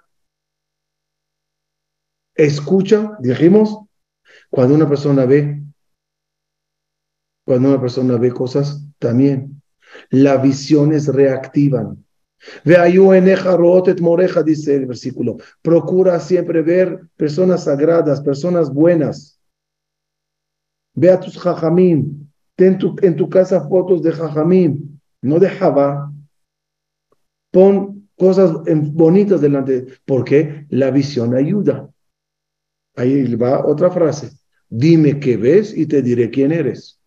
escucha, dijimos, cuando una persona ve, cuando una persona ve cosas, también. Las visiones reactivan. Ve ayu eneja rotet moreja, dice el versículo. Procura siempre ver personas sagradas, personas buenas. Ve a tus jajamim. Ten tu, en tu casa fotos de jajamim, no de Jabá. Pon cosas bonitas delante. Porque la visión ayuda. Ahí va otra frase. Dime qué ves y te diré quién eres.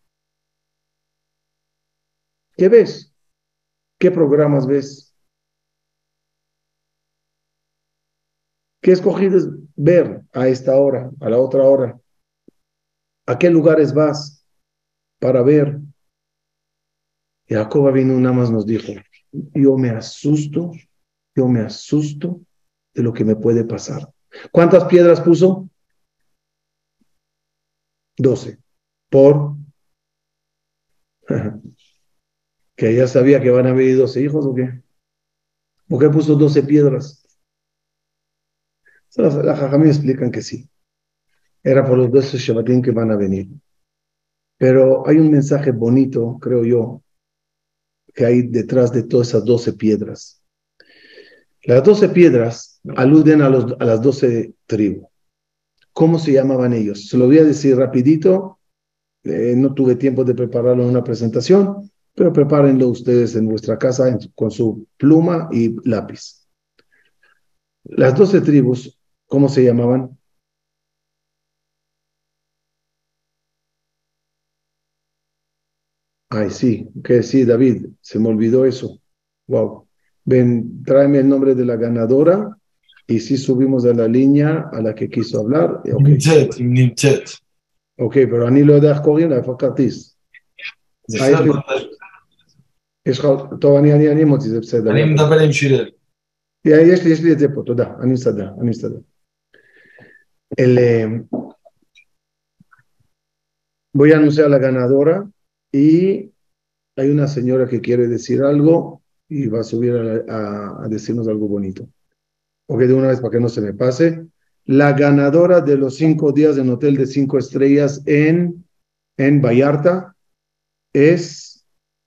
¿Qué ves? ¿Qué programas ves? ¿Qué escogides ver a esta hora, a la otra hora? ¿A qué lugares vas para ver? Jacob vino nada más nos dijo, yo me asusto, yo me asusto de lo que me puede pasar. ¿Cuántas piedras puso? Doce. ¿Por? ¿Que ya sabía que van a venir doce hijos o qué? ¿Por qué puso doce piedras? Las, las jajamí explican que sí. Era por los doce Shevatim que van a venir. Pero hay un mensaje bonito, creo yo, que hay detrás de todas esas doce piedras. Las doce piedras aluden a, los, a las doce tribus. ¿Cómo se llamaban ellos? Se lo voy a decir rapidito. Eh, no tuve tiempo de prepararlo en una presentación, pero prepárenlo ustedes en vuestra casa en, con su pluma y lápiz. Las doce tribus, ¿cómo se llamaban? Ay, sí, que sí, David, se me olvidó eso. Wow. Ven, tráeme el nombre de la ganadora y sí subimos a la línea a la que quiso hablar. Ok, נמצאת, היא נמצאת. ok, pero אני לא יודע איך קוראים לה, איפה הכרטיס? אה, יש בסדר, לי, יש לך, טוב, אני, אני, אני מוציא, זה בסדר. אני מדבר עם שיראל. יש לי, יש לי את זה פה, תודה, אני מסתדר, אני מסתדר. El, eh, voy a anunciar a la ganadora y hay una señora que quiere decir algo y va a subir a, a, a decirnos algo bonito. Ok, de una vez para que no se me pase. La ganadora de los cinco días en hotel de cinco estrellas en, en Vallarta es,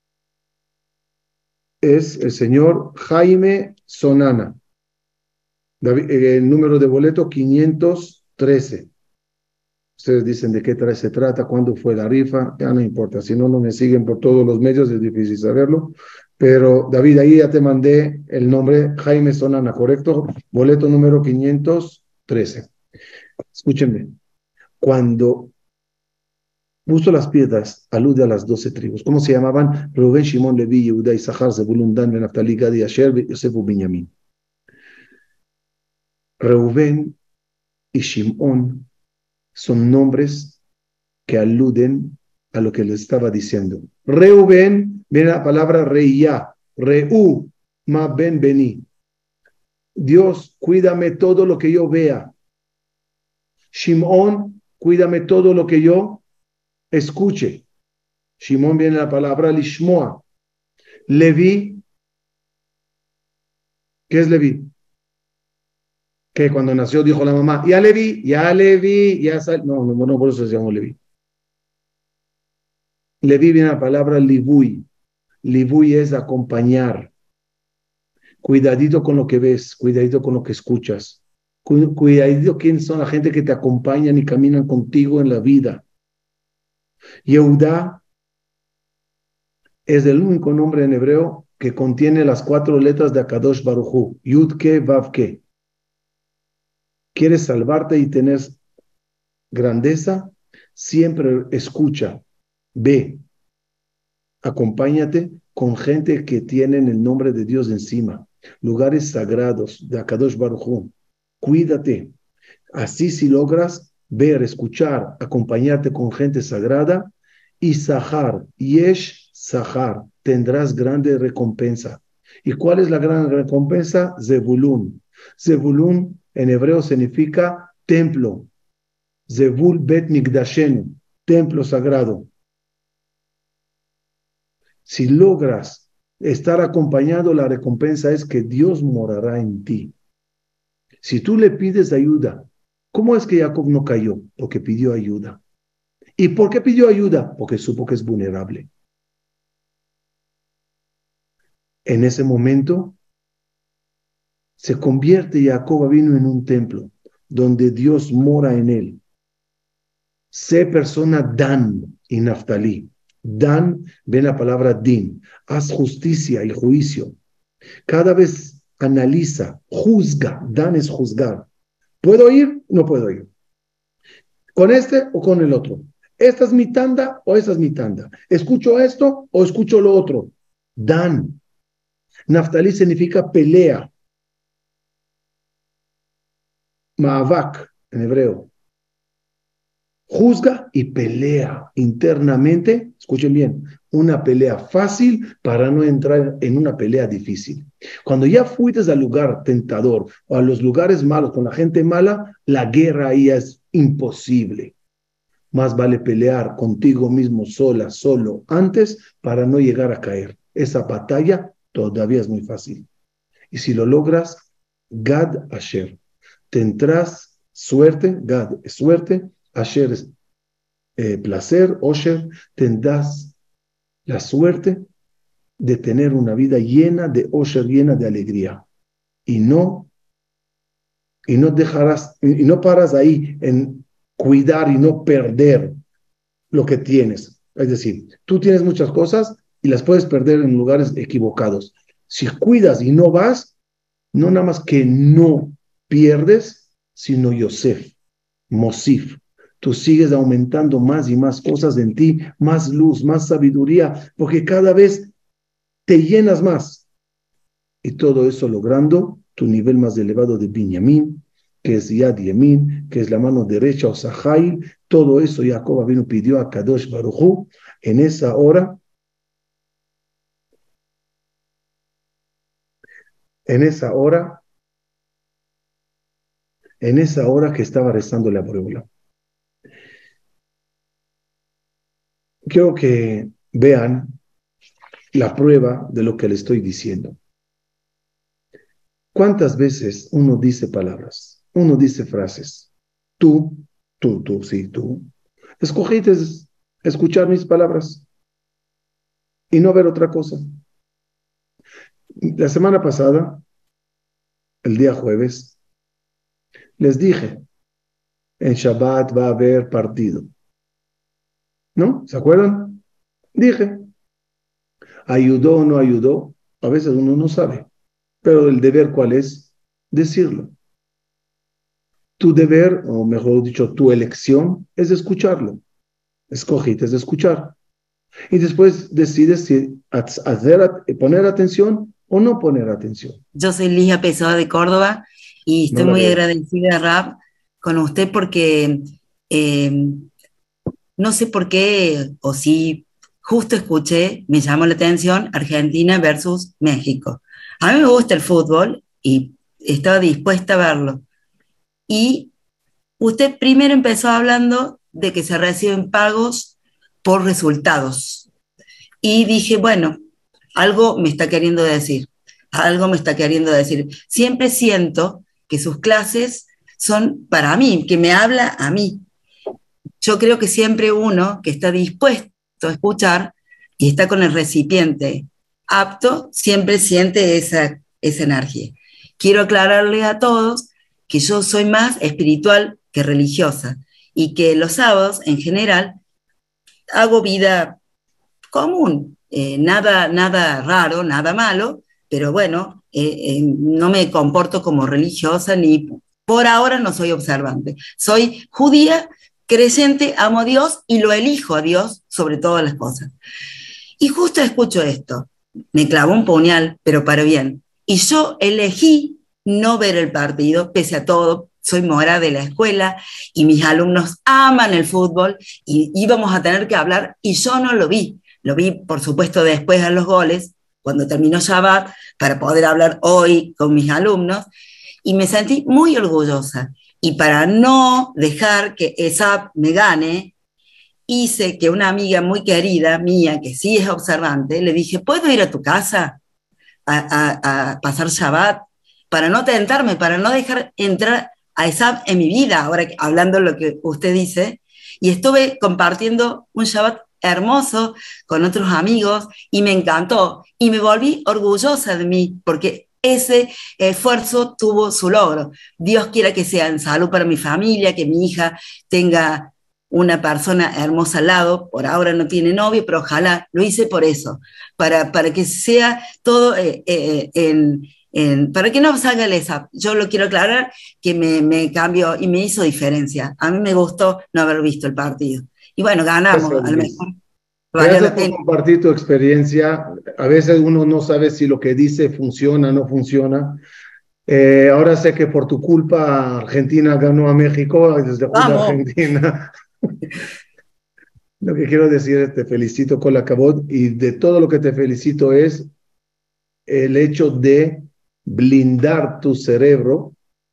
es el señor Jaime Sonana. David, eh, el número de boleto quinientos trece. Ustedes dicen de qué trae, se trata, cuándo fue la rifa, ya no importa. Si no, no me siguen por todos los medios, es difícil saberlo. Pero David, ahí ya te mandé el nombre Jaime Sonana, ¿correcto? Boleto número quinientos trece. Escúchenme. Cuando puso las piedras, alude a las doce tribus. ¿Cómo se llamaban? Rubén, Shimón, Leví, Yehuda, Isahar, Zebulun, Dan, Ben Naftali, Gad, Asher, Yosef, Binyamin. Rubén y Shimón son nombres que aluden a lo que les estaba diciendo. Reuben viene la palabra reía, Reu, ma ben beni. Dios, cuídame todo lo que yo vea. Shimón, cuídame todo lo que yo escuche. Shimón viene la palabra lishmoa. Leví, ¿qué es Leví? Que cuando nació dijo la mamá, ya Leví, ya Leví, ya sal. No, no, no, por eso se llamó Leví. Leví viene la palabra libui. Libui es acompañar. Cuidadito con lo que ves, cuidadito con lo que escuchas. Cuidadito quién son la gente que te acompañan y caminan contigo en la vida. Yehuda es el único nombre en hebreo que contiene las cuatro letras de Akadosh Baruj Hu. Yud-Ke, Vav-Ke. ¿Quieres salvarte y tener grandeza? Siempre escucha, ve, acompáñate con gente que tienen el nombre de Dios encima, lugares sagrados de Akadosh Baruj Hu. Cuídate. Así si logras ver, escuchar, acompañarte con gente sagrada, y Sahar, Yesh Sahar, tendrás grande recompensa. ¿Y cuál es la gran recompensa? Zebulun. Zebulun en hebreo significa templo. Zebul Bet Migdashenu, templo sagrado. Si logras estar acompañado, la recompensa es que Dios morará en ti. Si tú le pides ayuda, ¿cómo es que Jacob no cayó? Porque pidió ayuda. ¿Y por qué pidió ayuda? Porque supo que es vulnerable. En ese momento se convierte Jacob vino en un templo donde Dios mora en él. Sé persona Dan y Naftalí. Dan, ven la palabra din. Haz justicia y juicio. Cada vez analiza, juzga. Dan es juzgar. ¿Puedo ir? No puedo ir. ¿Con este o con el otro? ¿Esta es mi tanda o esa es mi tanda? ¿Escucho esto o escucho lo otro? Dan. Naftalí significa pelea. Maavak, en hebreo. Juzga y pelea internamente. Escuchen bien, una pelea fácil para no entrar en una pelea difícil. Cuando ya fuiste al lugar tentador o a los lugares malos con la gente mala, la guerra ahí es imposible. Más vale pelear contigo mismo sola, solo, antes para no llegar a caer. Esa batalla todavía es muy fácil. Y si lo logras, Gad Asher, tendrás suerte. Gad es suerte, Asher es eh, placer, Osher, tendrás la suerte de tener una vida llena de Osher, llena de alegría. Y no, y no dejarás, y no paras ahí en cuidar y no perder lo que tienes. Es decir, tú tienes muchas cosas y las puedes perder en lugares equivocados. Si cuidas y no vas, no nada más que no pierdes, sino Yosef, Mosif. Tú sigues aumentando más y más cosas en ti, más luz, más sabiduría, porque cada vez te llenas más. Y todo eso logrando tu nivel más elevado de Binyamin, que es Yad Yemin, que es la mano derecha o Sahail. Todo eso Jacob vino pidió a Kadosh Baruj Hu en esa hora, en esa hora, en esa hora que estaba rezándole a Boreola. Quiero que vean la prueba de lo que le estoy diciendo. ¿Cuántas veces uno dice palabras? Uno dice frases. Tú, tú, tú, sí, tú. Escogiste escuchar mis palabras y no ver otra cosa. La semana pasada, el día jueves, les dije, en Shabbat va a haber partido. ¿No? ¿Se acuerdan? Dije, ¿ayudó o no ayudó? A veces uno no sabe. Pero el deber, ¿cuál es? Decirlo. Tu deber, o mejor dicho, tu elección, es escucharlo. Escogiste de escuchar. Y después decides si hacer, poner atención o no poner atención. Yo soy Ligia Pessoa de Córdoba y estoy No muy veo. agradecida, Rab, con usted porque eh, no sé por qué, o si justo escuché, me llamó la atención Argentina versus México. A mí me gusta el fútbol y estaba dispuesta a verlo. Y usted primero empezó hablando de que se reciben pagos por resultados. Y dije, bueno, algo me está queriendo decir, algo me está queriendo decir. Siempre siento que sus clases son para mí, que me habla a mí. Yo creo que siempre uno que está dispuesto a escuchar y está con el recipiente apto, siempre siente esa, esa energía. Quiero aclararle a todos que yo soy más espiritual que religiosa y que los sábados, en general, hago vida común, eh, nada, nada raro, nada malo, pero bueno, eh, eh, no me comporto como religiosa ni por ahora no soy observante. Soy judía, creyente, amo a Dios y lo elijo a Dios sobre todas las cosas. Y justo escucho esto. me clavó un puñal, pero para bien. Y yo elegí no ver el partido, pese a todo, soy mora de la escuela y mis alumnos aman el fútbol y íbamos a tener que hablar y yo no lo vi. Lo vi, por supuesto, después a los goles, cuando terminó Shabbat, para poder hablar hoy con mis alumnos, y me sentí muy orgullosa. Y para no dejar que Esab me gane, hice que una amiga muy querida mía, que sí es observante, le dije, ¿puedo ir a tu casa a, a, a pasar Shabbat? Para no tentarme, para no dejar entrar a Esab en mi vida, ahora hablando lo que usted dice, y estuve compartiendo un Shabbat hermoso con otros amigos y me encantó y me volví orgullosa de mí porque ese esfuerzo tuvo su logro. Dios quiera que sea en salud para mi familia, que mi hija tenga una persona hermosa al lado, por ahora no tiene novio, pero ojalá, lo hice por eso, para, para que sea todo eh, eh, en, en, para que no salga el ESAP. Yo lo quiero aclarar que me, me cambió y me hizo diferencia. A mí me gustó no haber visto el partido. Y bueno, ganamos, Gracias, a lo Liz. mejor. Valió Gracias la por pena. compartir tu experiencia. A veces uno no sabe si lo que dice funciona o no funciona. Eh, ahora sé que por tu culpa Argentina ganó a México desde Julia Vamos. Argentina. Lo que quiero decir es te felicito con la cabot y de todo lo que te felicito es el hecho de blindar tu cerebro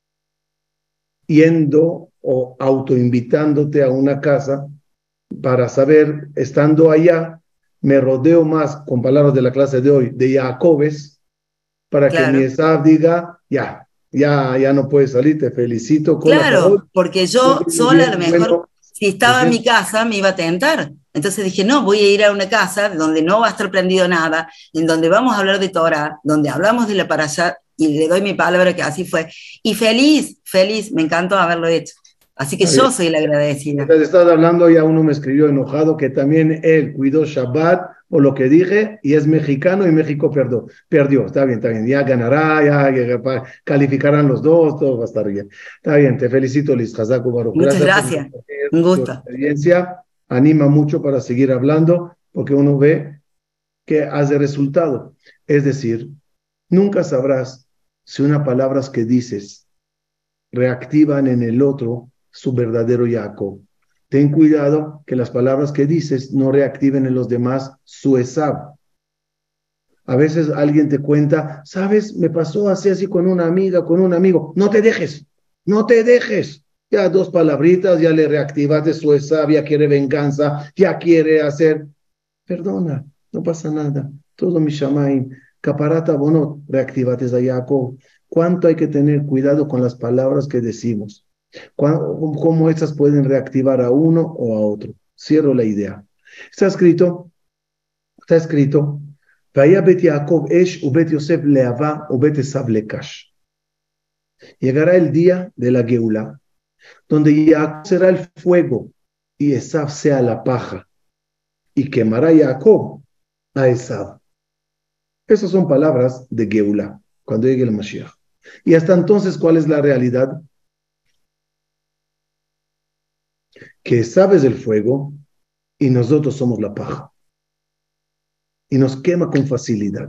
yendo o autoinvitándote a una casa para saber, estando allá, me rodeo más, con palabras de la clase de hoy, de Jacobes, para que mi Claro. Esab diga, ya, ya, ya no puedes salir, te felicito con la cabot. Claro, porque Muy, yo muy sola a lo bien, mejor, bueno, si estaba en mi casa, me iba a tentar. Entonces dije, no, voy a ir a una casa donde no va a estar prendido nada, en donde vamos a hablar de Torah, donde hablamos de la parashá, y le doy mi palabra que así fue. Y feliz, feliz, me encantó haberlo hecho. Así que está yo bien. soy la agradecida. Mientras estás hablando, ya uno me escribió enojado que también él cuidó Shabbat o lo que dije y es mexicano y México perdió. Perdió, está bien, está bien. Ya ganará, ya, ya calificarán los dos, todo va a estar bien. Está bien, te felicito, Liz Hazaku Baruch. Muchas Gracias por gracias, compartir un tu gusto. experiencia. Anima mucho para seguir hablando porque uno ve que hace resultado. Es decir, nunca sabrás si unas palabras que dices reactivan en el otro su verdadero Jacob. Ten cuidado que las palabras que dices no reactiven en los demás su Esab. A veces alguien te cuenta, sabes, me pasó así, así con una amiga, con un amigo. No te dejes, no te dejes. Ya dos palabritas, ya le reactivaste su Esab, ya quiere venganza, ya quiere hacer. Perdona, no pasa nada. Todo mi shamaim, caparata bonot, reactivate a Jacob. ¿Cuánto hay que tener cuidado con las palabras que decimos? ¿Cómo estas pueden reactivar a uno o a otro? Cierro la idea. Está escrito, está escrito, Vaya bet Jacob esh ubet Yosef leava ubet Esav lekash. Llegará el día de la Geula, donde Jacob será el fuego y Esav sea la paja, y quemará Jacob a Esav. Esas son palabras de Geula, cuando llegue el Mashiach. Y hasta entonces, ¿cuál es la realidad? Que Esav es el fuego y nosotros somos la paja. Y nos quema con facilidad.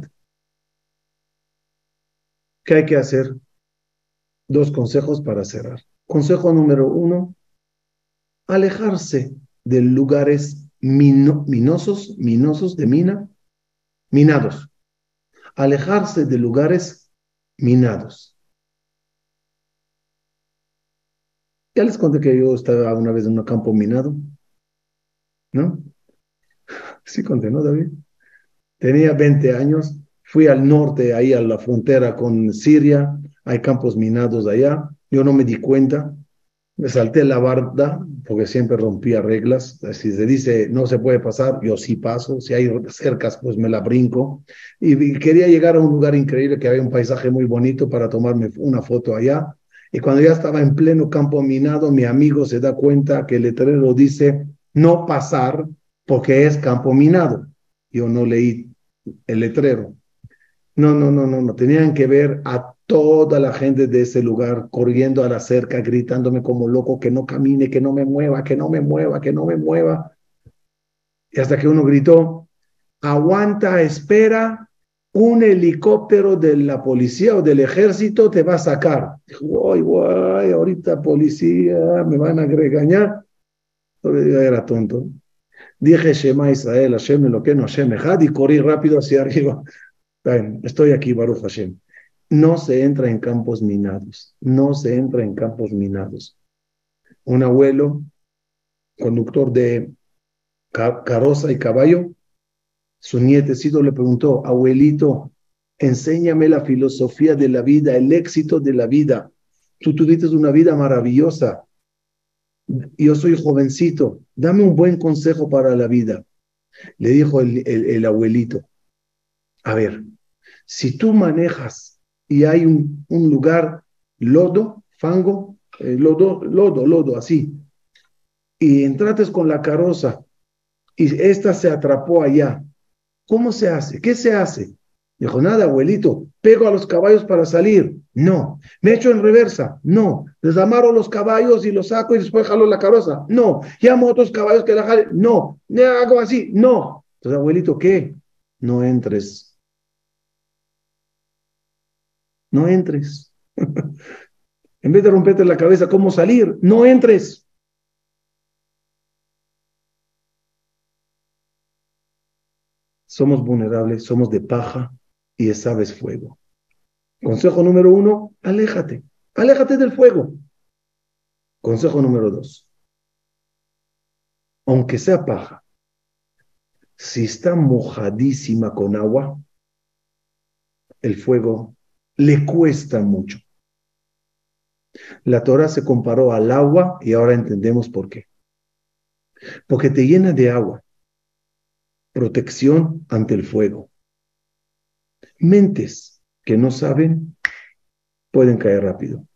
¿Qué hay que hacer? Dos consejos para cerrar. Consejo número uno, alejarse de lugares mino, minosos, minosos de mina, minados. Alejarse de lugares minados. Ya les conté que yo estaba una vez en un campo minado, ¿no? Sí conté, ¿no, David? Tenía veinte años, fui al norte, ahí a la frontera con Siria, hay campos minados allá, yo no me di cuenta, me salté la barda, porque siempre rompía reglas, si se dice no se puede pasar, yo sí paso, si hay cercas, pues me la brinco, y quería llegar a un lugar increíble, que había un paisaje muy bonito para tomarme una foto allá, y cuando ya estaba en pleno campo minado, mi amigo se da cuenta que el letrero dice no pasar, porque es campo minado. Yo no leí el letrero. No, no, no, no, no. Tenían que ver a toda la gente de ese lugar corriendo a la cerca, gritándome como loco que no camine, que no me mueva, que no me mueva, que no me mueva. Y hasta que uno gritó, aguanta, espera, un helicóptero de la policía o del ejército te va a sacar. Dijo, guay, guay, ahorita policía, me van a regañar. Era tonto. Dije, Shema Israel, Hashem Elokeinu, Hashem Echad, y corrí rápido hacia arriba. Bien, estoy aquí, Baruch Hashem. No se entra en campos minados. No se entra en campos minados. Un abuelo, conductor de ca- carroza y caballo, su nietecito le preguntó, abuelito, enséñame la filosofía de la vida, el éxito de la vida. Tú tuviste una vida maravillosa. Yo soy jovencito, dame un buen consejo para la vida. Le dijo el, el, el abuelito, a ver, si tú manejas y hay un, un lugar, lodo, fango, eh, lodo, lodo, lodo, así, y entrates con la carroza y esta se atrapó allá, ¿cómo se hace? ¿Qué se hace? Dijo, nada, abuelito, pego a los caballos para salir. No. ¿Me echo en reversa? No. Les amarro los caballos y los saco y después jalo la carroza. No. ¿Llamo a otros caballos que la jalen? No. ¿Me hago así? No. Entonces, abuelito, ¿qué? No entres. No entres. En vez de romperte la cabeza, ¿cómo salir? No entres. Somos vulnerables, somos de paja y Esav es fuego. Consejo número uno, aléjate. Aléjate del fuego. Consejo número dos, aunque sea paja, si está mojadísima con agua, el fuego le cuesta mucho. La Torah se comparó al agua y ahora entendemos por qué. Porque te llena de agua. Protección ante el fuego. Mentes que no saben pueden caer rápido.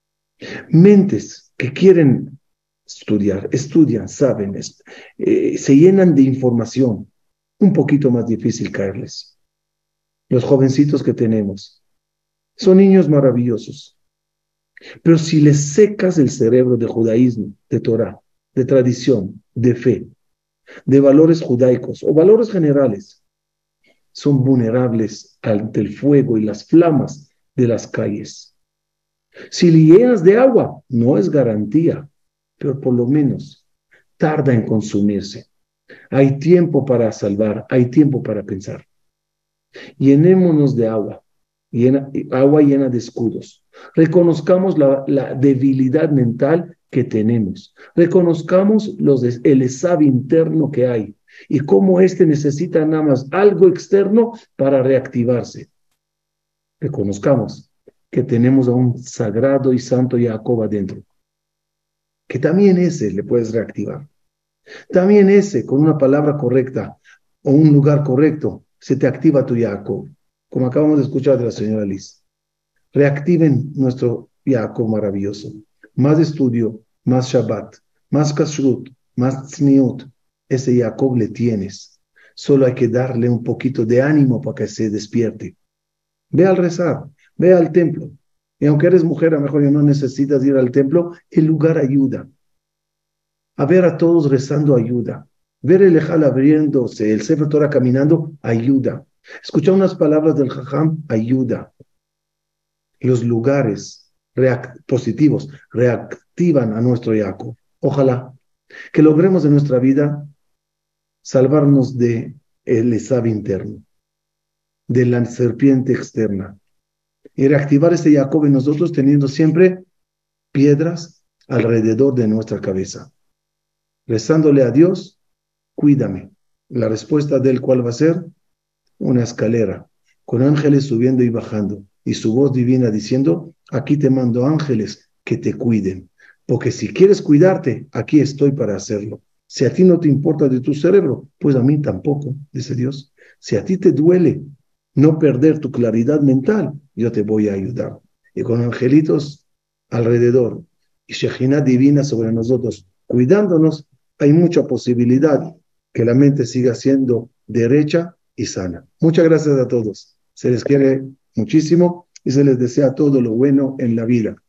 Mentes que quieren estudiar, estudian, saben, eh, se llenan de información. Un poquito más difícil caerles. Los jovencitos que tenemos son niños maravillosos. Pero si les secas el cerebro de judaísmo, de Torah, de tradición, de fe, de valores judaicos o valores generales, son vulnerables ante el fuego y las flamas de las calles. Si le llenas de agua, no es garantía, pero por lo menos tarda en consumirse. Hay tiempo para salvar, hay tiempo para pensar. Llenémonos de agua, llena, agua llena de escudos. Reconozcamos la, la debilidad mental que tenemos. Reconozcamos los de, el Esav interno que hay y cómo éste necesita nada más algo externo para reactivarse. Reconozcamos que tenemos a un sagrado y santo Jacob adentro, que también ese le puedes reactivar. También ese, con una palabra correcta o un lugar correcto, se te activa tu Jacob, como acabamos de escuchar de la señora Liz. Reactiven nuestro Jacob maravilloso. Más estudio, más Shabbat, más Kashrut, más Tzniut. Ese Jacob le tienes. Solo hay que darle un poquito de ánimo para que se despierte. Ve al rezar, ve al templo. Y aunque eres mujer, a lo mejor ya no necesitas ir al templo, el lugar ayuda. A ver a todos rezando ayuda. Ver el Ejal abriéndose, el Sefer Torah caminando, ayuda. Escuchar unas palabras del Jajam, ayuda. Los lugares react- positivos reactivan a nuestro Jacob. Ojalá que logremos en nuestra vida salvarnos de el Esav interno, de la serpiente externa, y reactivar este Jacob en nosotros teniendo siempre piedras alrededor de nuestra cabeza. Rezándole a Dios, cuídame. La respuesta de él, ¿cuál va a ser? Una escalera, con ángeles subiendo y bajando, y su voz divina diciendo, aquí te mando ángeles que te cuiden, porque si quieres cuidarte, aquí estoy para hacerlo. Si a ti no te importa de tu cerebro, pues a mí tampoco, dice Dios. Si a ti te duele no perder tu claridad mental, yo te voy a ayudar. Y con angelitos alrededor, y Shejinah divina sobre nosotros, cuidándonos, hay mucha posibilidad que la mente siga siendo derecha y sana. Muchas gracias a todos. Se les quiere muchísimo y se les desea todo lo bueno en la vida.